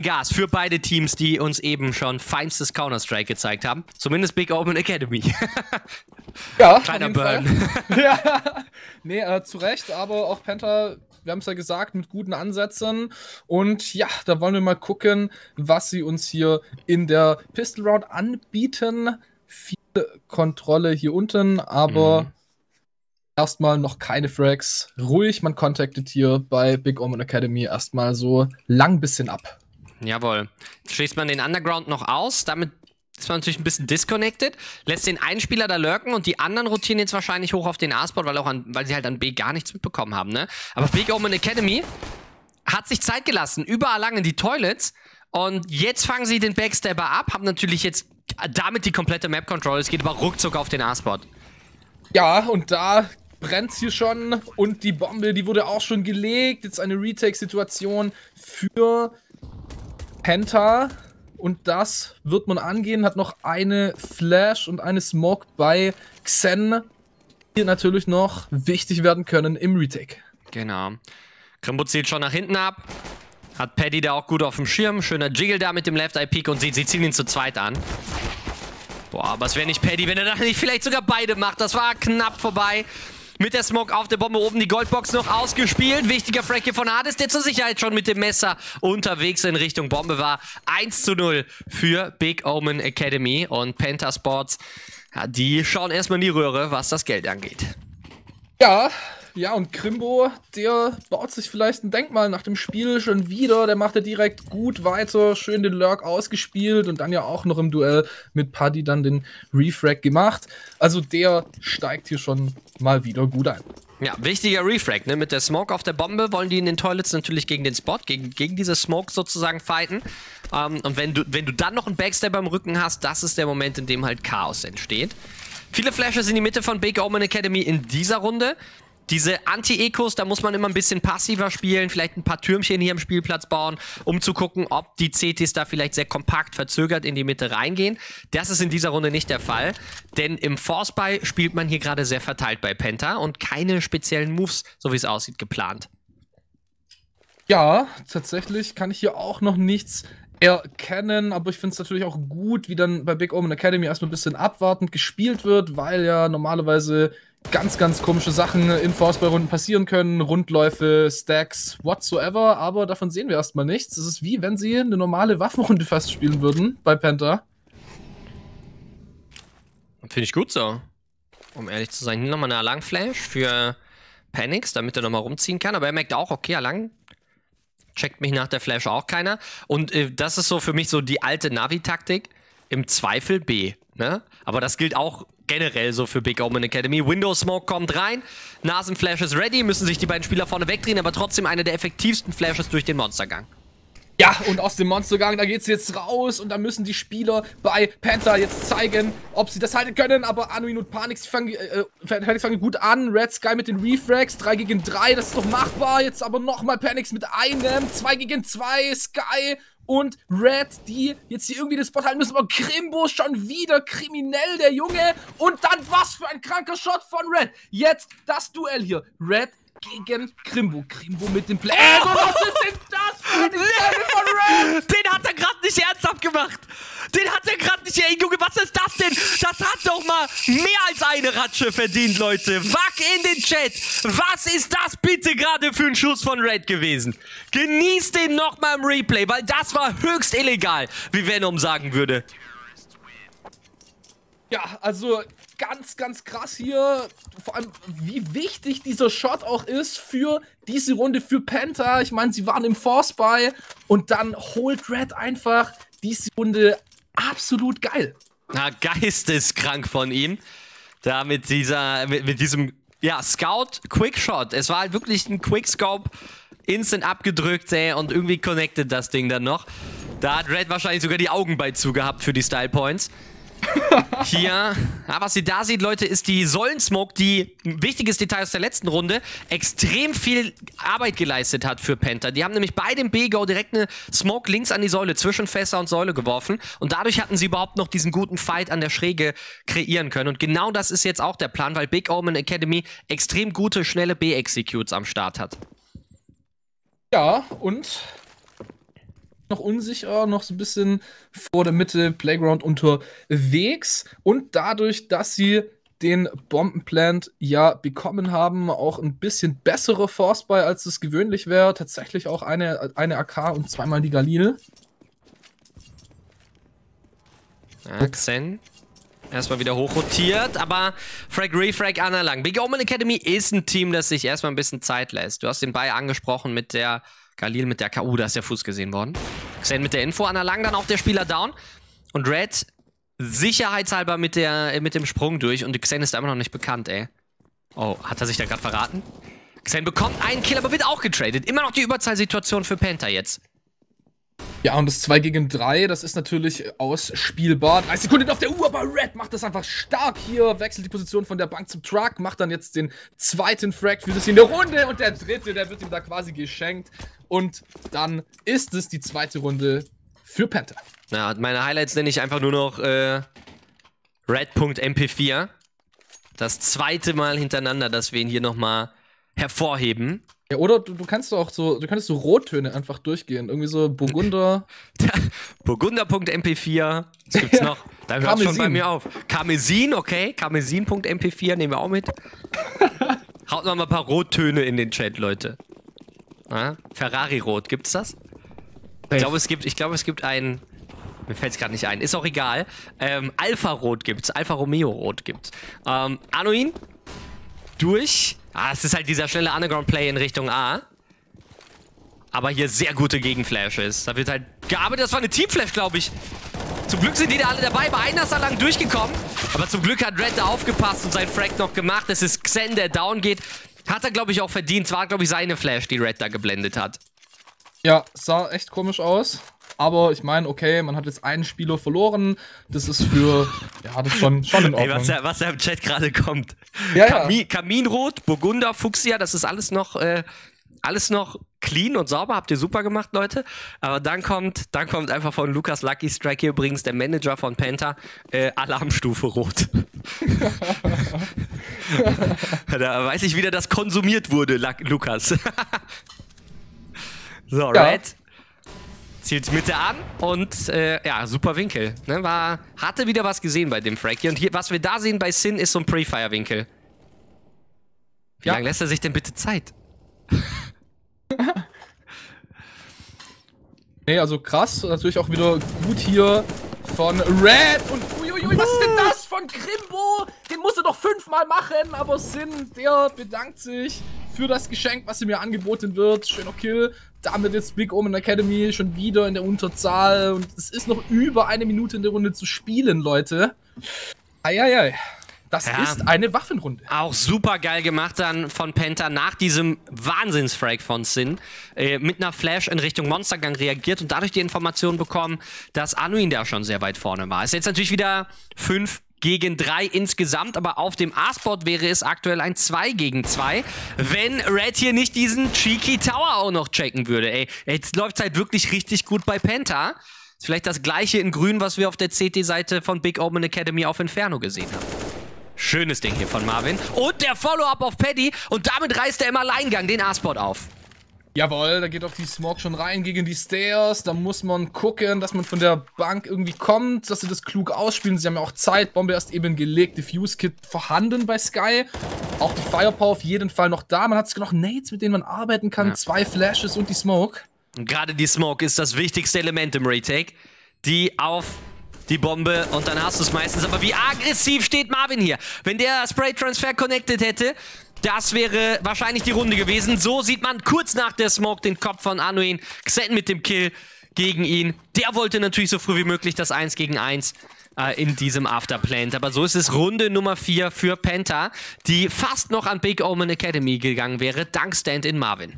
Gas für beide Teams, die uns eben schon feinstes Counter-Strike gezeigt haben. Zumindest Big Omen Academy. Ja, kleiner Burn. Ja, nee, zu Recht, aber auch Penta, wir haben es ja gesagt, mit guten Ansätzen. Und ja, da wollen wir mal gucken, was sie uns hier in der Pistol Round anbieten. Viel Kontrolle hier unten, aber erstmal noch keine Frags. Ruhig, man contactet hier bei Big Omen Academy erstmal so lang bisschen ab. Jawohl. Jetzt schließt man den Underground noch aus, damit ist man natürlich ein bisschen disconnected, lässt den einen Spieler da lurken und die anderen rotieren jetzt wahrscheinlich hoch auf den A-Spot, weil sie halt an B gar nichts mitbekommen haben, ne? Aber Big Omen Academy hat sich Zeit gelassen, überall lang in die Toilets und jetzt fangen sie den Backstabber ab, haben natürlich jetzt damit die komplette Map-Control, es geht aber ruckzuck auf den A-Spot. Ja, und da brennt's hier schon und die Bombe, die wurde auch schon gelegt, jetzt eine Retake-Situation für Penta. Und das wird man angehen. Hat noch eine Flash und eine Smoke bei Xen, die natürlich noch wichtig werden können im Retake. Genau. Krimbo zielt schon nach hinten ab. Hat Paddy da auch gut auf dem Schirm. Schöner Jiggle da mit dem Left-Eye-Peek und sie ziehen ihn zu zweit an. Boah, aber es wäre nicht Paddy, wenn er da nicht vielleicht sogar beide macht. Das war knapp vorbei. Mit der Smoke auf der Bombe oben die Goldbox noch ausgespielt. Wichtiger Frag hier von Hades, der zur Sicherheit schon mit dem Messer unterwegs in Richtung Bombe war. 1:0 für Big Omen Academy und Penta Sports. Ja, die schauen erstmal in die Röhre, was das Geld angeht. Ja, und Krimbo, der baut sich vielleicht ein Denkmal nach dem Spiel schon wieder. Der macht ja direkt gut weiter, schön den Lurk ausgespielt und dann ja auch noch im Duell mit Paddy dann den Refrag gemacht. Also der steigt hier schon mal wieder gut ein. Ja, wichtiger Refrag, ne? Mit der Smoke auf der Bombe wollen die in den Toilets natürlich gegen den Spot, gegen diese Smoke sozusagen fighten. Und wenn du dann noch einen Backstabber im Rücken hast, das ist der Moment, in dem halt Chaos entsteht. Viele Flashes in die Mitte von Big Omen Academy in dieser Runde. Diese Anti-Ecos, da muss man immer ein bisschen passiver spielen, vielleicht ein paar Türmchen hier am Spielplatz bauen, um zu gucken, ob die CTs da vielleicht sehr kompakt verzögert in die Mitte reingehen. Das ist in dieser Runde nicht der Fall, denn im Force-Buy spielt man hier gerade sehr verteilt bei Penta und keine speziellen Moves, so wie es aussieht, geplant. Ja, tatsächlich kann ich hier auch noch nichts erkennen, aber ich finde es natürlich auch gut, wie dann bei Big Omen Academy erstmal ein bisschen abwartend gespielt wird, weil ja normalerweise ganz, ganz komische Sachen in Force-Buy-Runden passieren können, Rundläufe, Stacks, whatsoever, aber davon sehen wir erstmal nichts. Es ist wie wenn sie eine normale Waffenrunde fast spielen würden bei Penta. Finde ich gut so, um ehrlich zu sein. Hier nochmal eine Alang-Flash für Panix, damit er nochmal rumziehen kann, aber er merkt auch, okay, Alang checkt mich nach der Flash auch keiner. Und das ist so für mich so die alte Navi-Taktik. Im Zweifel B, ne? Aber das gilt auch generell so für Big Omen Academy. Windows Smoke kommt rein, Nasenflash ist ready, müssen sich die beiden Spieler vorne wegdrehen, aber trotzdem eine der effektivsten Flashes durch den Monstergang. Ja, und aus dem Monstergang, da geht's jetzt raus und da müssen die Spieler bei Penta jetzt zeigen, ob sie das halten können, aber Anduin und Panix fangen gut an. Red Sky mit den Refrags, 3 gegen 3, das ist doch machbar. Jetzt aber nochmal Panix mit einem, 2 gegen 2, Sky und Red, die jetzt hier irgendwie den Spot halten müssen, aber Krimbo schon wieder kriminell, der Junge. Und dann was für ein kranker Shot von Red. Jetzt das Duell hier, Red gegen Krimbo. Krimbo mit dem Play. Was ist denn das für eine Stelle von Red? Den hat er gerade nicht ernsthaft gemacht. Den hat er gerade nicht. Ey, Junge, was ist das denn? Das hat doch mal mehr als eine Ratsche verdient, Leute. Wack in den Chat. Was ist das bitte gerade für ein Schuss von Red gewesen? Genießt den nochmal im Replay, weil das war höchst illegal, wie Venom sagen würde. Ja, also ganz, ganz krass hier. Vor allem, wie wichtig dieser Shot auch ist für diese Runde für Penta. Ich meine, sie waren im Force-Buy und dann holt Red einfach diese Runde absolut geil. Na, geisteskrank von ihm. Da mit diesem, ja, Scout-Quickshot. Es war halt wirklich ein Quickscope. Instant abgedrückt, ey, und irgendwie connected das Ding dann noch. Da hat Red wahrscheinlich sogar die Augen bei zugehabt für die Style Points. Hier, ja, was ihr da seht, Leute, ist die Säulen-Smoke, die, ein wichtiges Detail aus der letzten Runde, extrem viel Arbeit geleistet hat für Penta. Die haben nämlich bei dem B-Go direkt eine Smoke links an die Säule, zwischen Fässer und Säule geworfen. Und dadurch hatten sie überhaupt noch diesen guten Fight an der Schräge kreieren können. Und genau das ist jetzt auch der Plan, weil Big Omen Academy extrem gute, schnelle B-Executes am Start hat. Ja, und noch unsicher, noch so ein bisschen vor der Mitte Playground unterwegs. Und dadurch, dass sie den Bombenplant ja bekommen haben, auch ein bisschen bessere Force Buy, als es gewöhnlich wäre. Tatsächlich auch eine AK und zweimal die Galil. Ja, Xen. Erstmal wieder hochrotiert, aber Frag Refrag anerlangt. Big Omen Academy ist ein Team, das sich erstmal ein bisschen Zeit lässt. Du hast den Bayer angesprochen mit der Galil, mit der KU, da ist der Fuß gesehen worden. Xen mit der Info, anerlangt dann auch der Spieler down. Und Red sicherheitshalber mit dem Sprung durch und Xen ist immer noch nicht bekannt, ey. Oh, hat er sich da gerade verraten? Xen bekommt einen Kill, aber wird auch getradet. Immer noch die Überzahlsituation für Penta jetzt. Ja, und das 2 gegen 3, das ist natürlich ausspielbar. 30 Sekunden auf der Uhr, aber Red macht das einfach stark hier. Wechselt die Position von der Bank zum Truck, macht dann jetzt den zweiten Frag für das hier in der Runde. Und der dritte, der wird ihm da quasi geschenkt. Und dann ist es die zweite Runde für Penta. Ja, meine Highlights nenne ich einfach nur noch Red.mp4. Das zweite Mal hintereinander, dass wir ihn hier nochmal hervorheben. Ja, oder du kannst doch auch so, du könntest so Rottöne einfach durchgehen. Irgendwie so Burgunder. Burgunder.mp4. Was gibt's noch? Da hört schon bei mir auf. Karmesin, okay. Karmesin.mp4 nehmen wir auch mit. Haut noch mal ein paar Rottöne in den Chat, Leute. Ja? Ferrari-Rot, gibt's das? Ich glaube, es gibt ein. Mir fällt es gerade nicht ein. Ist auch egal. Alpha-Rot gibt's. Alfa Romeo-Rot gibt's. Annoin durch. Es ist halt dieser schnelle Underground-Play in Richtung A. Aber hier sehr gute Gegenflashes. Da wird halt gearbeitet. Das war eine Teamflash, glaube ich. Zum Glück sind die da alle dabei. Bei einer ist er lang durchgekommen. Aber zum Glück hat Red da aufgepasst und seinen Frag noch gemacht. Es ist Xen, der down geht. Hat er, glaube ich, auch verdient. Es war, glaube ich, seine Flash, die Red da geblendet hat. Ja, sah echt komisch aus. Aber ich meine, okay, man hat jetzt einen Spieler verloren. Das ist für, ja, das ist schon in Ordnung. Ey, was da im Chat gerade kommt. Ja, Kaminrot, Burgunder, Fuchsia, das ist alles noch clean und sauber. Habt ihr super gemacht, Leute. Aber dann kommt einfach von Lukas Lucky Strike hier übrigens der Manager von Penta, Alarmstufe Rot. Da weiß ich wieder, dass konsumiert wurde, Lukas. So, Red zielt Mitte an und ja, super Winkel. Ne? Hatte wieder was gesehen bei dem Frag hier. Und hier, was wir da sehen bei Sin, ist so ein Pre-Fire-Winkel. Wie lange lässt er sich denn bitte Zeit? Nee, also krass. Natürlich auch wieder gut hier von Red. Und uiuiui, was ist denn das von Krimbo? Den musst du doch 5-mal machen. Aber Sin, der bedankt sich für das Geschenk, was ihm mir angeboten wird. Schöner Kill. Damit jetzt Big Omen Academy schon wieder in der Unterzahl. Und es ist noch über 1 Minute in der Runde zu spielen, Leute. Eieiei. Das ist eine Waffenrunde. Auch super geil gemacht dann von Penta nach diesem Wahnsinnsfrag von Sin. Mit einer Flash in Richtung Monstergang reagiert und dadurch die Information bekommen, dass Annuin da schon sehr weit vorne war. Ist jetzt natürlich wieder 5 gegen 3 insgesamt, aber auf dem A-Spot wäre es aktuell ein 2 gegen 2, wenn Red hier nicht diesen Cheeky Tower auch noch checken würde. Ey, jetzt läuft es halt wirklich richtig gut bei Penta. Ist vielleicht das gleiche in grün, was wir auf der CT-Seite von Big Omen Academy auf Inferno gesehen haben. Schönes Ding hier von Marvin. Und der Follow-up auf Paddy. Und damit reißt er im Alleingang den A-Spot auf. Jawohl, da geht auch die Smoke schon rein gegen die Stairs. Da muss man gucken, dass man von der Bank irgendwie kommt, dass sie das klug ausspielen. Sie haben ja auch Zeit. Bombe erst eben gelegt. Diffuse-Kit vorhanden bei Sky. Auch die Firepower auf jeden Fall noch da. Man hat noch Nades, mit denen man arbeiten kann. Ja. 2 Flashes und die Smoke. Und gerade die Smoke ist das wichtigste Element im Retake. Die auf die Bombe und dann hast du es meistens. Aber wie aggressiv steht Marvin hier? Wenn der Spray-Transfer connected hätte, das wäre wahrscheinlich die Runde gewesen. So sieht man kurz nach der Smoke den Kopf von Annuin. Xen mit dem Kill gegen ihn. Der wollte natürlich so früh wie möglich das 1 gegen 1 in diesem Afterplant. Aber so ist es Runde Nummer 4 für Penta, die fast noch an Big Omen Academy gegangen wäre, dank Stand-in Marvin.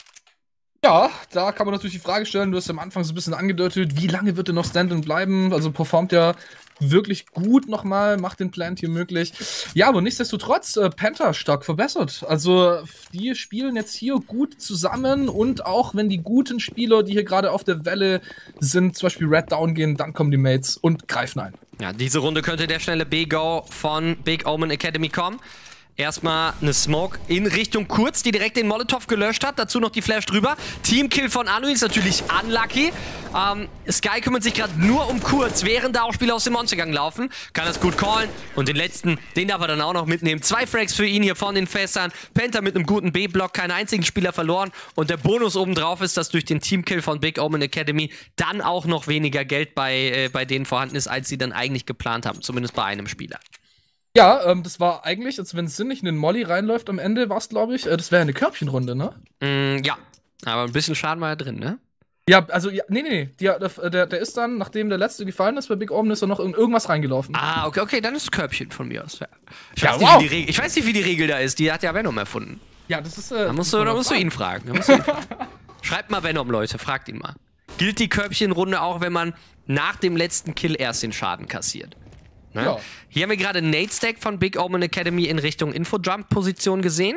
Ja, da kann man natürlich die Frage stellen, du hast am Anfang so ein bisschen angedeutet, wie lange wird er noch Stand-in bleiben? Also performt er wirklich gut nochmal, macht den Plant hier möglich. Ja, aber nichtsdestotrotz, Penta stark verbessert. Also die spielen jetzt hier gut zusammen und auch wenn die guten Spieler, die hier gerade auf der Welle sind, zum Beispiel Red down gehen, dann kommen die Mates und greifen ein. Ja, diese Runde könnte der schnelle B-Go von Big Omen Academy kommen. Erstmal eine Smoke in Richtung Kurz, die direkt den Molotov gelöscht hat. Dazu noch die Flash drüber. Teamkill von Anuin ist natürlich unlucky. Sky kümmert sich gerade nur um Kurz, während da auch Spieler aus dem Monstergang laufen. Kann das gut callen. Und den letzten, den darf er dann auch noch mitnehmen. 2 Frags für ihn hier von den Fässern. Penta mit einem guten B-Block, keinen einzigen Spieler verloren. Und der Bonus obendrauf ist, dass durch den Teamkill von Big Omen Academy dann auch noch weniger Geld bei denen vorhanden ist, als sie dann eigentlich geplant haben. Zumindest bei einem Spieler. Ja, das war eigentlich, als wenn Sin nicht in den Molly reinläuft am Ende, war es, glaube ich. Das wäre eine Körbchenrunde, ne? Ja, aber ein bisschen Schaden war ja drin, ne? Ja, also, ja, nee. Der ist dann, nachdem der letzte gefallen ist bei Big Omen, ist er noch in irgendwas reingelaufen. Ah, okay, dann ist das Körbchen von mir aus. Ja. Ich weiß nicht, wie die Regel da ist. Die hat ja Venom erfunden. Ja, das ist. Da musst du ihn fragen. Schreibt mal Venom, Leute, fragt ihn mal. Gilt die Körbchenrunde auch, wenn man nach dem letzten Kill erst den Schaden kassiert? Ne? Ja. Hier haben wir gerade Nade Stack von Big Omen Academy in Richtung Info-Jump-Position gesehen.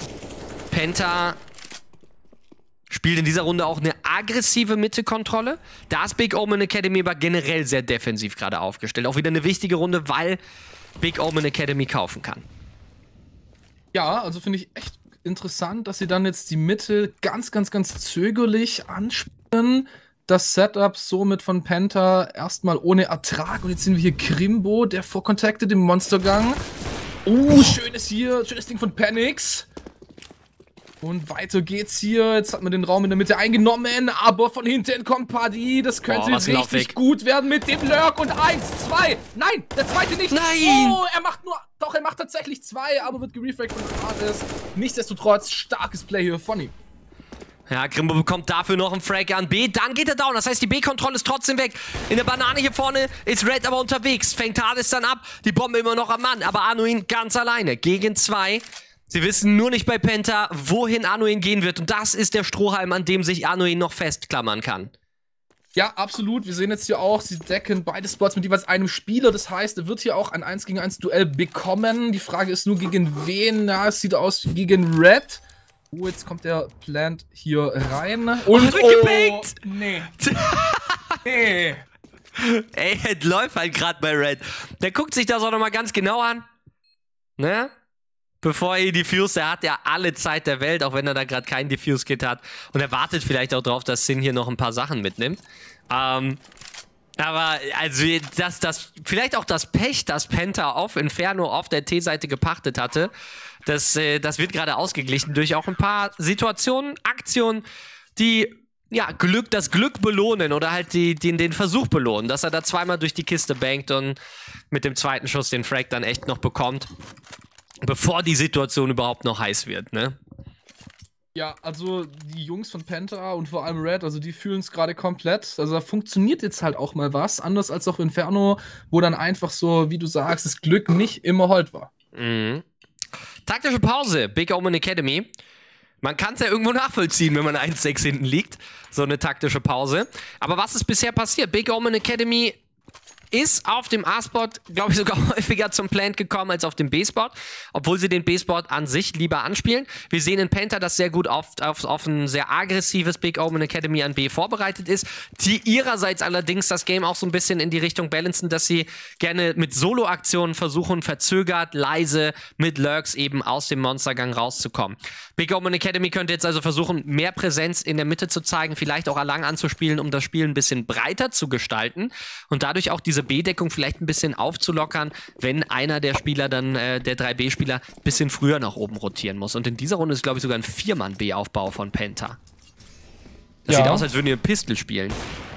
Penta spielt in dieser Runde auch eine aggressive Mitte-Kontrolle. Da ist Big Omen Academy aber generell sehr defensiv gerade aufgestellt. Auch wieder eine wichtige Runde, weil Big Omen Academy kaufen kann. Ja, also finde ich echt interessant, dass sie dann jetzt die Mitte ganz zögerlich anspielen. Das Setup somit von Penta erstmal ohne Ertrag. Und jetzt sehen wir hier Krimbo, der vorcontacted im Monstergang. Schönes Ding von Panix. Und weiter geht's hier. Jetzt hat man den Raum in der Mitte eingenommen, aber von hinten kommt Paddy. Das könnte richtig gut werden mit dem Lurk. Und 1, 2. Nein, der zweite nicht. Nein. Oh, er macht tatsächlich 2, aber wird gerefragt von Hades. Nichtsdestotrotz, starkes Play hier von ihm. Ja, Krimbo bekommt dafür noch einen Frag an B. Dann geht er down. Das heißt, die B-Kontrolle ist trotzdem weg. In der Banane hier vorne ist Red aber unterwegs. Fängt Hades dann ab. Die Bombe immer noch am Mann. Aber Anuin ganz alleine. Gegen 2. Sie wissen nur nicht bei Penta, wohin Anuin gehen wird. Und das ist der Strohhalm, an dem sich Anuin noch festklammern kann. Ja, absolut. Wir sehen jetzt hier auch, sie decken beide Spots mit jeweils einem Spieler. Das heißt, er wird hier auch ein 1 gegen 1 Duell bekommen. Die Frage ist nur, gegen wen? Na, es sieht aus wie gegen Red. Oh, jetzt kommt der Plant hier rein. Und nee. Nee. Ey, es läuft halt gerade bei Red. Der guckt sich das auch nochmal ganz genau an. Ne? Bevor er diffused, der hat ja alle Zeit der Welt, auch wenn er da gerade kein Diffuse-Kit hat. Und er wartet vielleicht auch drauf, dass Sin hier noch ein paar Sachen mitnimmt. Aber, also, vielleicht auch das Pech, das Penta auf Inferno auf der T-Seite gepachtet hatte, das wird gerade ausgeglichen durch auch ein paar Situationen, Aktionen, die ja das Glück belohnen oder halt den Versuch belohnen, dass er da zweimal durch die Kiste bankt und mit dem zweiten Schuss den Frag dann echt noch bekommt, bevor die Situation überhaupt noch heiß wird, ne? Ja, also die Jungs von Penta und vor allem Red, also die fühlen es gerade komplett. Also da funktioniert jetzt halt auch mal was, anders als auf Inferno, wo dann einfach so, wie du sagst, das Glück nicht immer Hold war. Mhm. Taktische Pause, Big Omen Academy. Man kann es ja irgendwo nachvollziehen, wenn man 1-6 hinten liegt. So eine taktische Pause. Aber was ist bisher passiert? Big Omen Academy ist auf dem A-Spot, glaube ich, sogar häufiger zum Plant gekommen als auf dem B-Spot, obwohl sie den B-Spot an sich lieber anspielen. Wir sehen in Penta, dass sehr gut auf ein sehr aggressives Big Omen Academy an B vorbereitet ist, die ihrerseits allerdings das Game auch so ein bisschen in die Richtung balancen, dass sie gerne mit Solo-Aktionen versuchen, verzögert, leise, mit Lurks eben aus dem Monstergang rauszukommen. Big Omen Academy könnte jetzt also versuchen, mehr Präsenz in der Mitte zu zeigen, vielleicht auch Alang anzuspielen, um das Spiel ein bisschen breiter zu gestalten und dadurch auch diese B-Deckung vielleicht ein bisschen aufzulockern, wenn einer der Spieler dann, der 3B-Spieler, ein bisschen früher nach oben rotieren muss. Und in dieser Runde ist, glaube ich, sogar ein 4-Mann-B-Aufbau von Penta. Das sieht aus, als würden die eine Pistol spielen.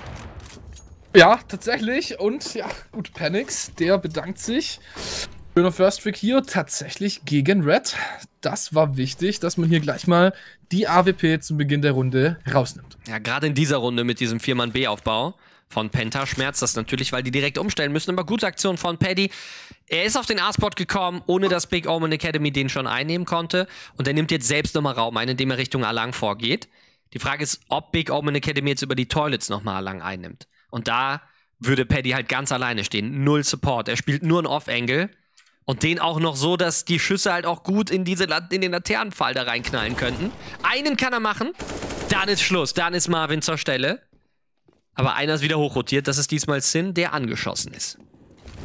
Ja, tatsächlich. Und ja, gut, Panix, der bedankt sich. Schöner First Trick hier, tatsächlich gegen Red. Das war wichtig, dass man hier gleich mal die AWP zum Beginn der Runde rausnimmt. Ja, gerade in dieser Runde mit diesem 4-Mann-B-Aufbau von Penta schmerzt das natürlich, weil die direkt umstellen müssen. Aber gute Aktion von Paddy. Er ist auf den A-Spot gekommen, ohne dass Big Omen Academy den schon einnehmen konnte. Und er nimmt jetzt selbst nochmal Raum ein, indem er Richtung Alang vorgeht. Die Frage ist, ob Big Omen Academy jetzt über die Toilets nochmal Alang einnimmt. Und da würde Paddy halt ganz alleine stehen. Null Support. Er spielt nur einen Off-Angle. Und den auch noch so, dass die Schüsse halt auch gut in den Laternenpfahl da reinknallen könnten. Einen kann er machen. Dann ist Schluss. Dann ist Marvin zur Stelle. Aber einer ist wieder hochrotiert. Das ist diesmal Sin, der angeschossen ist.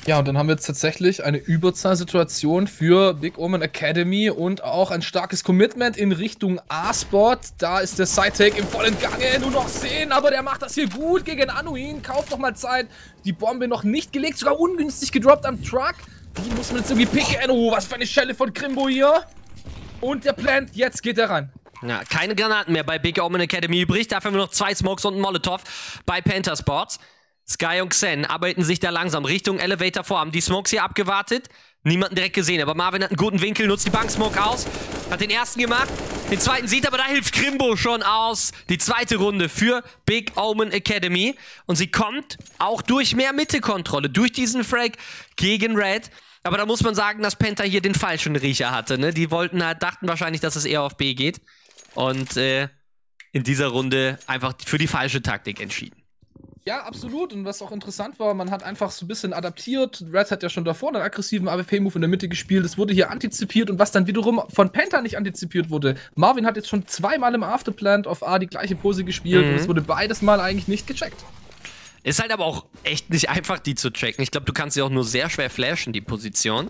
Ja, und dann haben wir jetzt tatsächlich eine Überzahlsituation für Big Omen Academy und auch ein starkes Commitment in Richtung A-Spot. Da ist der Side-Take im vollen Gange, nur noch 10, aber der macht das hier gut gegen Annuin, kauft nochmal Zeit. Die Bombe noch nicht gelegt, sogar ungünstig gedroppt am Truck. Die muss man jetzt irgendwie picken. Oh, was für eine Schelle von Krimbo hier. Und der Plant, jetzt geht er rein. Ja, keine Granaten mehr bei Big Omen Academy übrig, dafür haben wir noch 2 Smokes und einen Molotov bei Panther Sports. Sky und Xen arbeiten sich da langsam Richtung Elevator vor, haben die Smokes hier abgewartet, niemanden direkt gesehen, aber Marvin hat einen guten Winkel, nutzt die Bank-Smoke aus, hat den ersten gemacht, den zweiten sieht, aber da hilft Krimbo schon aus. Die zweite Runde für Big Omen Academy und sie kommt auch durch mehr Mitte-Kontrolle, durch diesen Frag gegen Red. Aber da muss man sagen, dass Panther hier den falschen Riecher hatte, ne? Die dachten wahrscheinlich, dass es eher auf B geht und in dieser Runde einfach für die falsche Taktik entschieden. Ja, absolut. Und was auch interessant war, man hat einfach so ein bisschen adaptiert. Red hat ja schon davor einen aggressiven AWP-Move in der Mitte gespielt. Es wurde hier antizipiert und was dann wiederum von Panther nicht antizipiert wurde. Marvin hat jetzt schon 2-mal im Afterplant auf A die gleiche Pose gespielt und es wurde beides Mal eigentlich nicht gecheckt. Ist halt aber auch echt nicht einfach, die zu checken. Ich glaube, du kannst sie auch nur sehr schwer flashen, die Position.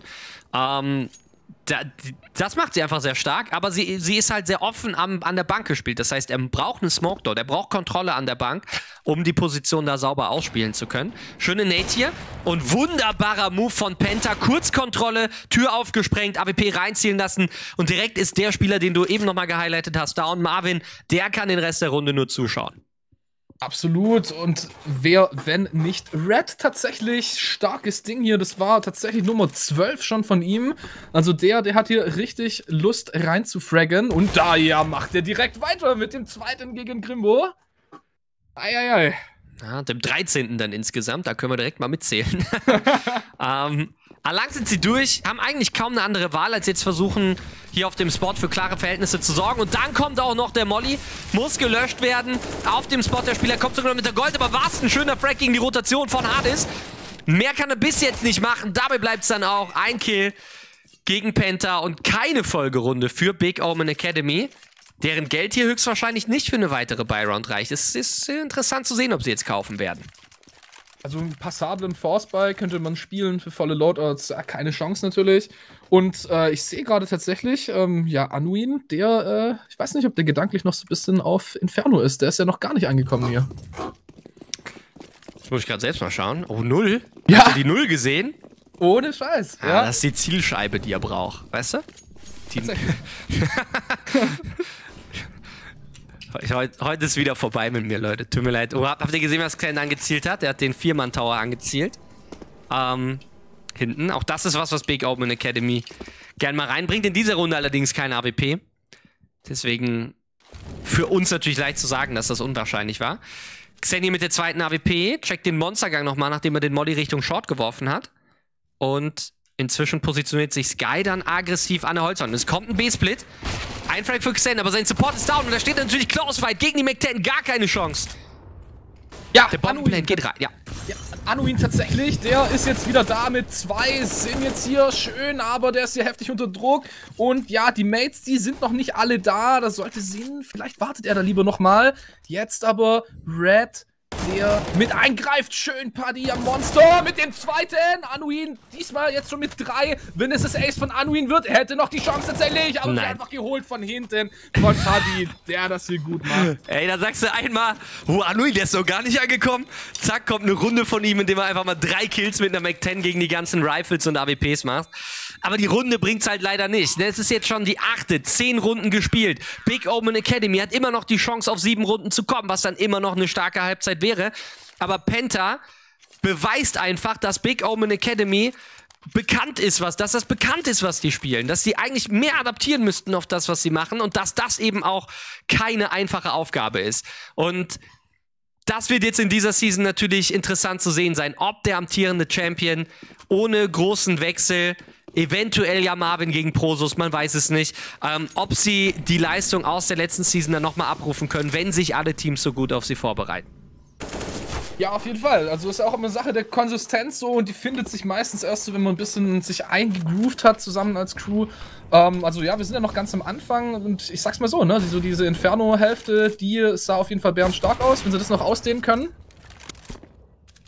Das macht sie einfach sehr stark, aber sie ist halt sehr offen an der Bank gespielt. Das heißt, er braucht einen Smoke dort, er braucht Kontrolle an der Bank, um die Position da sauber ausspielen zu können. Schöne Nate hier und wunderbarer Move von Panther. Kurzkontrolle, Tür aufgesprengt, AWP reinziehen lassen und direkt ist der Spieler, den du eben nochmal gehighlightet hast, da und Marvin, der kann den Rest der Runde nur zuschauen. Absolut. Und wer, wenn nicht Red, tatsächlich starkes Ding hier. Das war tatsächlich Nummer 12 schon von ihm. Also der hat hier richtig Lust rein zu fraggen. Und da ja macht er direkt weiter mit dem zweiten gegen Krimbo. Eieiei. Ja, dem 13. dann insgesamt, da können wir direkt mal mitzählen. Lang sind sie durch, haben eigentlich kaum eine andere Wahl, als jetzt versuchen, hier auf dem Spot für klare Verhältnisse zu sorgen. Und dann kommt auch noch der Molly, muss gelöscht werden. Auf dem Spot, der Spieler kommt sogar mit der Gold, aber was ein schöner Frag gegen die Rotation von Hardys. Mehr kann er bis jetzt nicht machen, dabei bleibt es dann auch. Ein Kill gegen Panther und keine Folgerunde für Big Omen Academy, deren Geld hier höchstwahrscheinlich nicht für eine weitere Buy-Round reicht. Es ist interessant zu sehen, ob sie jetzt kaufen werden. Also einen passablen Force-Buy könnte man spielen für volle Loadouts. Keine Chance natürlich. Und ich sehe gerade tatsächlich, ja, Annuin, der, ich weiß nicht, ob der gedanklich noch so ein bisschen auf Inferno ist. Der ist ja noch gar nicht angekommen hier. Das muss ich gerade selbst mal schauen. Oh, 0? Ja. Hast du die 0 gesehen? Ohne Scheiß. Ja, das ist die Zielscheibe, die er braucht. Weißt du? Heute ist wieder vorbei mit mir, Leute. Tut mir leid. Oh, habt ihr gesehen, was Xen angezielt hat? Er hat den 4-Mann-Tower angezielt. Hinten. Auch das ist was Big Omen Academy gern mal reinbringt. In dieser Runde allerdings kein AWP. Deswegen für uns natürlich leicht zu sagen, dass das unwahrscheinlich war. Xen hier mit der zweiten AWP. Checkt den Monstergang nochmal, nachdem er den Molly Richtung Short geworfen hat. Und inzwischen positioniert sich Sky dann aggressiv an der Holzwand. Es kommt ein B-Split. Ein Frag für Xen, aber sein Support ist down und da steht natürlich Close Fight gegen die Mac-10. Gar keine Chance. Ja, der Bombenplan geht rein. Ja. Ja, Annuin tatsächlich, der ist jetzt wieder da mit 2, sind jetzt hier schön, aber der ist hier heftig unter Druck. Und ja, die Mates, die sind noch nicht alle da, das sollte Sinn, vielleicht wartet er da lieber nochmal. Jetzt aber Red, der mit eingreift, schön Paddy am Monster mit dem zweiten. Annuin diesmal jetzt schon mit 3. Wenn es das Ace von Annuin wird, er hätte noch die Chance tatsächlich, aber einfach geholt von hinten von Paddy, der das hier gut macht. Ey, da sagst du einmal, Annuin, der ist noch gar nicht angekommen. Zack, kommt eine Runde von ihm, indem er einfach mal 3 Kills mit einer Mac-10 gegen die ganzen Rifles und AWPs macht. Aber die Runde bringt's halt leider nicht. Es ist jetzt schon die 8. 10 Runden gespielt. Big Omen Academy hat immer noch die Chance, auf 7 Runden zu kommen, was dann immer noch eine starke Halbzeit wäre. Aber Panther beweist einfach, dass Big Omen Academy bekannt ist, was die spielen. Dass sie eigentlich mehr adaptieren müssten auf das, was sie machen und dass das eben auch keine einfache Aufgabe ist. Und das wird jetzt in dieser Season natürlich interessant zu sehen sein, ob der amtierende Champion ohne großen Wechsel, eventuell ja Marvin gegen Prosus, man weiß es nicht, ob sie die Leistung aus der letzten Season dann nochmal abrufen können, wenn sich alle Teams so gut auf sie vorbereiten. Ja, auf jeden Fall. Also ist ja auch immer eine Sache der Konsistenz so und die findet sich meistens erst so, wenn man ein bisschen sich eingegroovt hat zusammen als Crew. Also ja, wir sind ja noch ganz am Anfang und ich sag's mal so, ne, so diese Inferno-Hälfte, die sah auf jeden Fall bärenstark aus, wenn sie das noch ausdehnen können.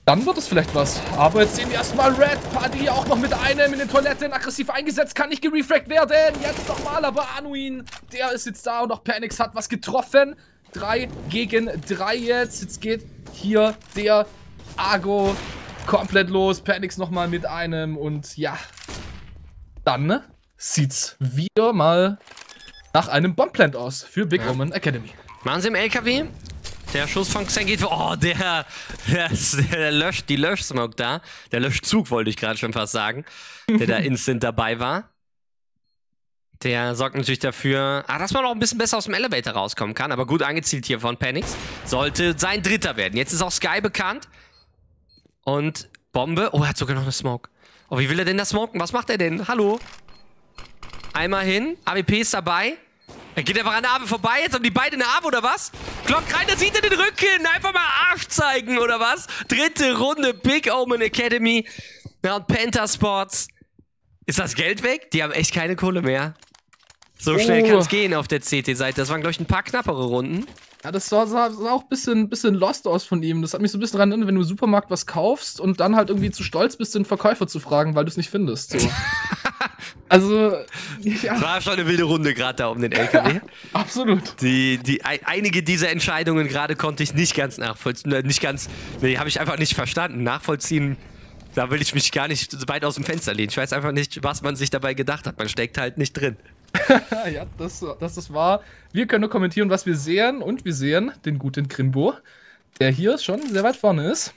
Dann wird es vielleicht was. Aber jetzt sehen wir erstmal Red Paddy auch noch mit einem in den Toiletten aggressiv eingesetzt. Kann nicht gerefragt werden. Jetzt nochmal, aber Anduin, der ist jetzt da und auch Panix hat was getroffen. 3 gegen 3 jetzt. Jetzt geht hier der Argo komplett los. Panix nochmal mit einem und ja. Dann sieht's wieder mal nach einem Bombplant aus für Big Omen Academy. Machen sie im LKW? Der Schuss von Xen geht... Oh, der löscht, die Löschsmoke da. Der Löschzug, wollte ich gerade schon fast sagen. Der da instant dabei war. Der sorgt natürlich dafür, dass man auch ein bisschen besser aus dem Elevator rauskommen kann. Aber gut angezielt hier von Panix. Sollte sein dritter werden. Jetzt ist auch Sky bekannt. Und Bombe. Oh, er hat sogar noch eine Smoke. Oh, wie will er denn da smoken? Was macht er denn? Hallo? Einmal hin. AWP ist dabei. Er geht einfach an der Arme vorbei. Jetzt haben die beide eine Arme, oder was? Glock rein, da sieht er den Rücken. Einfach mal Arsch zeigen, oder was? Dritte Runde, Big Omen Academy. Ja, und Penta Sports. Ist das Geld weg? Die haben echt keine Kohle mehr. So schnell kann es gehen auf der CT-Seite. Das waren, glaube ich, ein paar knappere Runden. Ja, das sah auch ein bisschen lost aus von ihm. Das hat mich so ein bisschen daran erinnert, wenn du im Supermarkt was kaufst und dann halt irgendwie zu stolz bist, den Verkäufer zu fragen, weil du es nicht findest. So. Also, ja. War schon eine wilde Runde gerade da um den LKW. Absolut. Einige dieser Entscheidungen gerade konnte ich nicht ganz nachvollziehen. Nee, habe ich einfach nicht verstanden. Nachvollziehen, da will ich mich gar nicht so weit aus dem Fenster lehnen. Ich weiß einfach nicht, was man sich dabei gedacht hat. Man steckt halt nicht drin. Ja, das ist wahr. Wir können nur kommentieren, was wir sehen. Und wir sehen den guten Krimbo, der hier schon sehr weit vorne ist.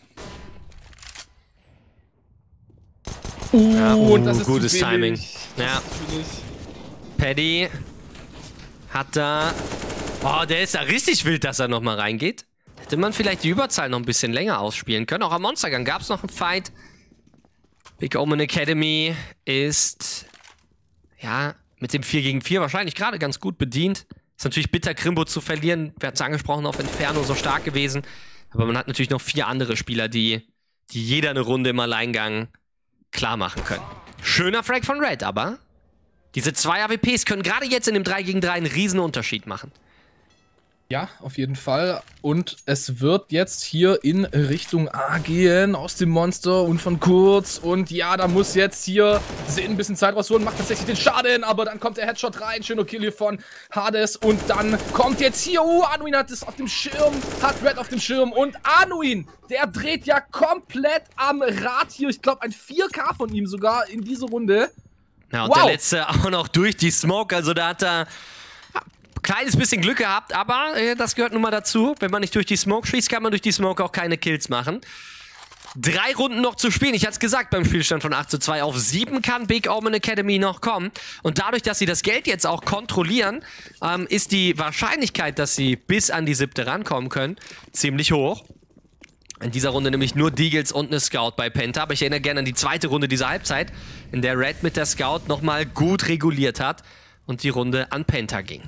Und das ist gutes Timing. Ja. Natürlich. Paddy hat da... Oh, der ist da richtig wild, dass er nochmal reingeht. Hätte man vielleicht die Überzahl noch ein bisschen länger ausspielen können. Auch am Monstergang gab es noch einen Fight. Big Omen Academy ist... Ja... Mit dem 4 gegen 4 wahrscheinlich gerade ganz gut bedient. Ist natürlich bitter, Krimbo zu verlieren. Wir hatten es angesprochen, auf Inferno so stark gewesen. Aber man hat natürlich noch 4 andere Spieler, die jeder eine Runde im Alleingang klar machen können. Schöner Frag von Red, aber diese 2 AWPs können gerade jetzt in dem 3 gegen 3 einen riesen Unterschied machen. Ja, auf jeden Fall. Und es wird jetzt hier in Richtung A gehen, aus dem Monster und von Kurz. Und ja, da muss jetzt hier Sin ein bisschen Zeit rausholen, macht tatsächlich den Schaden, aber dann kommt der Headshot rein. Schöner Kill hier von Hades. Und dann kommt jetzt hier, Anduin hat es auf dem Schirm, hat Red auf dem Schirm. Und Anduin, der dreht ja komplett am Rad hier. Ich glaube, ein 4K von ihm sogar in diese Runde. Ja, und der letzte auch noch durch die Smoke, also da hat er... Kleines bisschen Glück gehabt, aber das gehört nun mal dazu. Wenn man nicht durch die Smoke schießt, kann man durch die Smoke auch keine Kills machen. 3 Runden noch zu spielen. Ich hatte es gesagt, beim Spielstand von 8:2 auf 7 kann Big Omen Academy noch kommen. Und dadurch, dass sie das Geld jetzt auch kontrollieren, ist die Wahrscheinlichkeit, dass sie bis an die 7. rankommen können, ziemlich hoch. In dieser Runde nämlich nur Deagles und eine Scout bei Penta. Aber ich erinnere gerne an die 2. Runde dieser Halbzeit, in der Red mit der Scout nochmal gut reguliert hat und die Runde an Penta ging.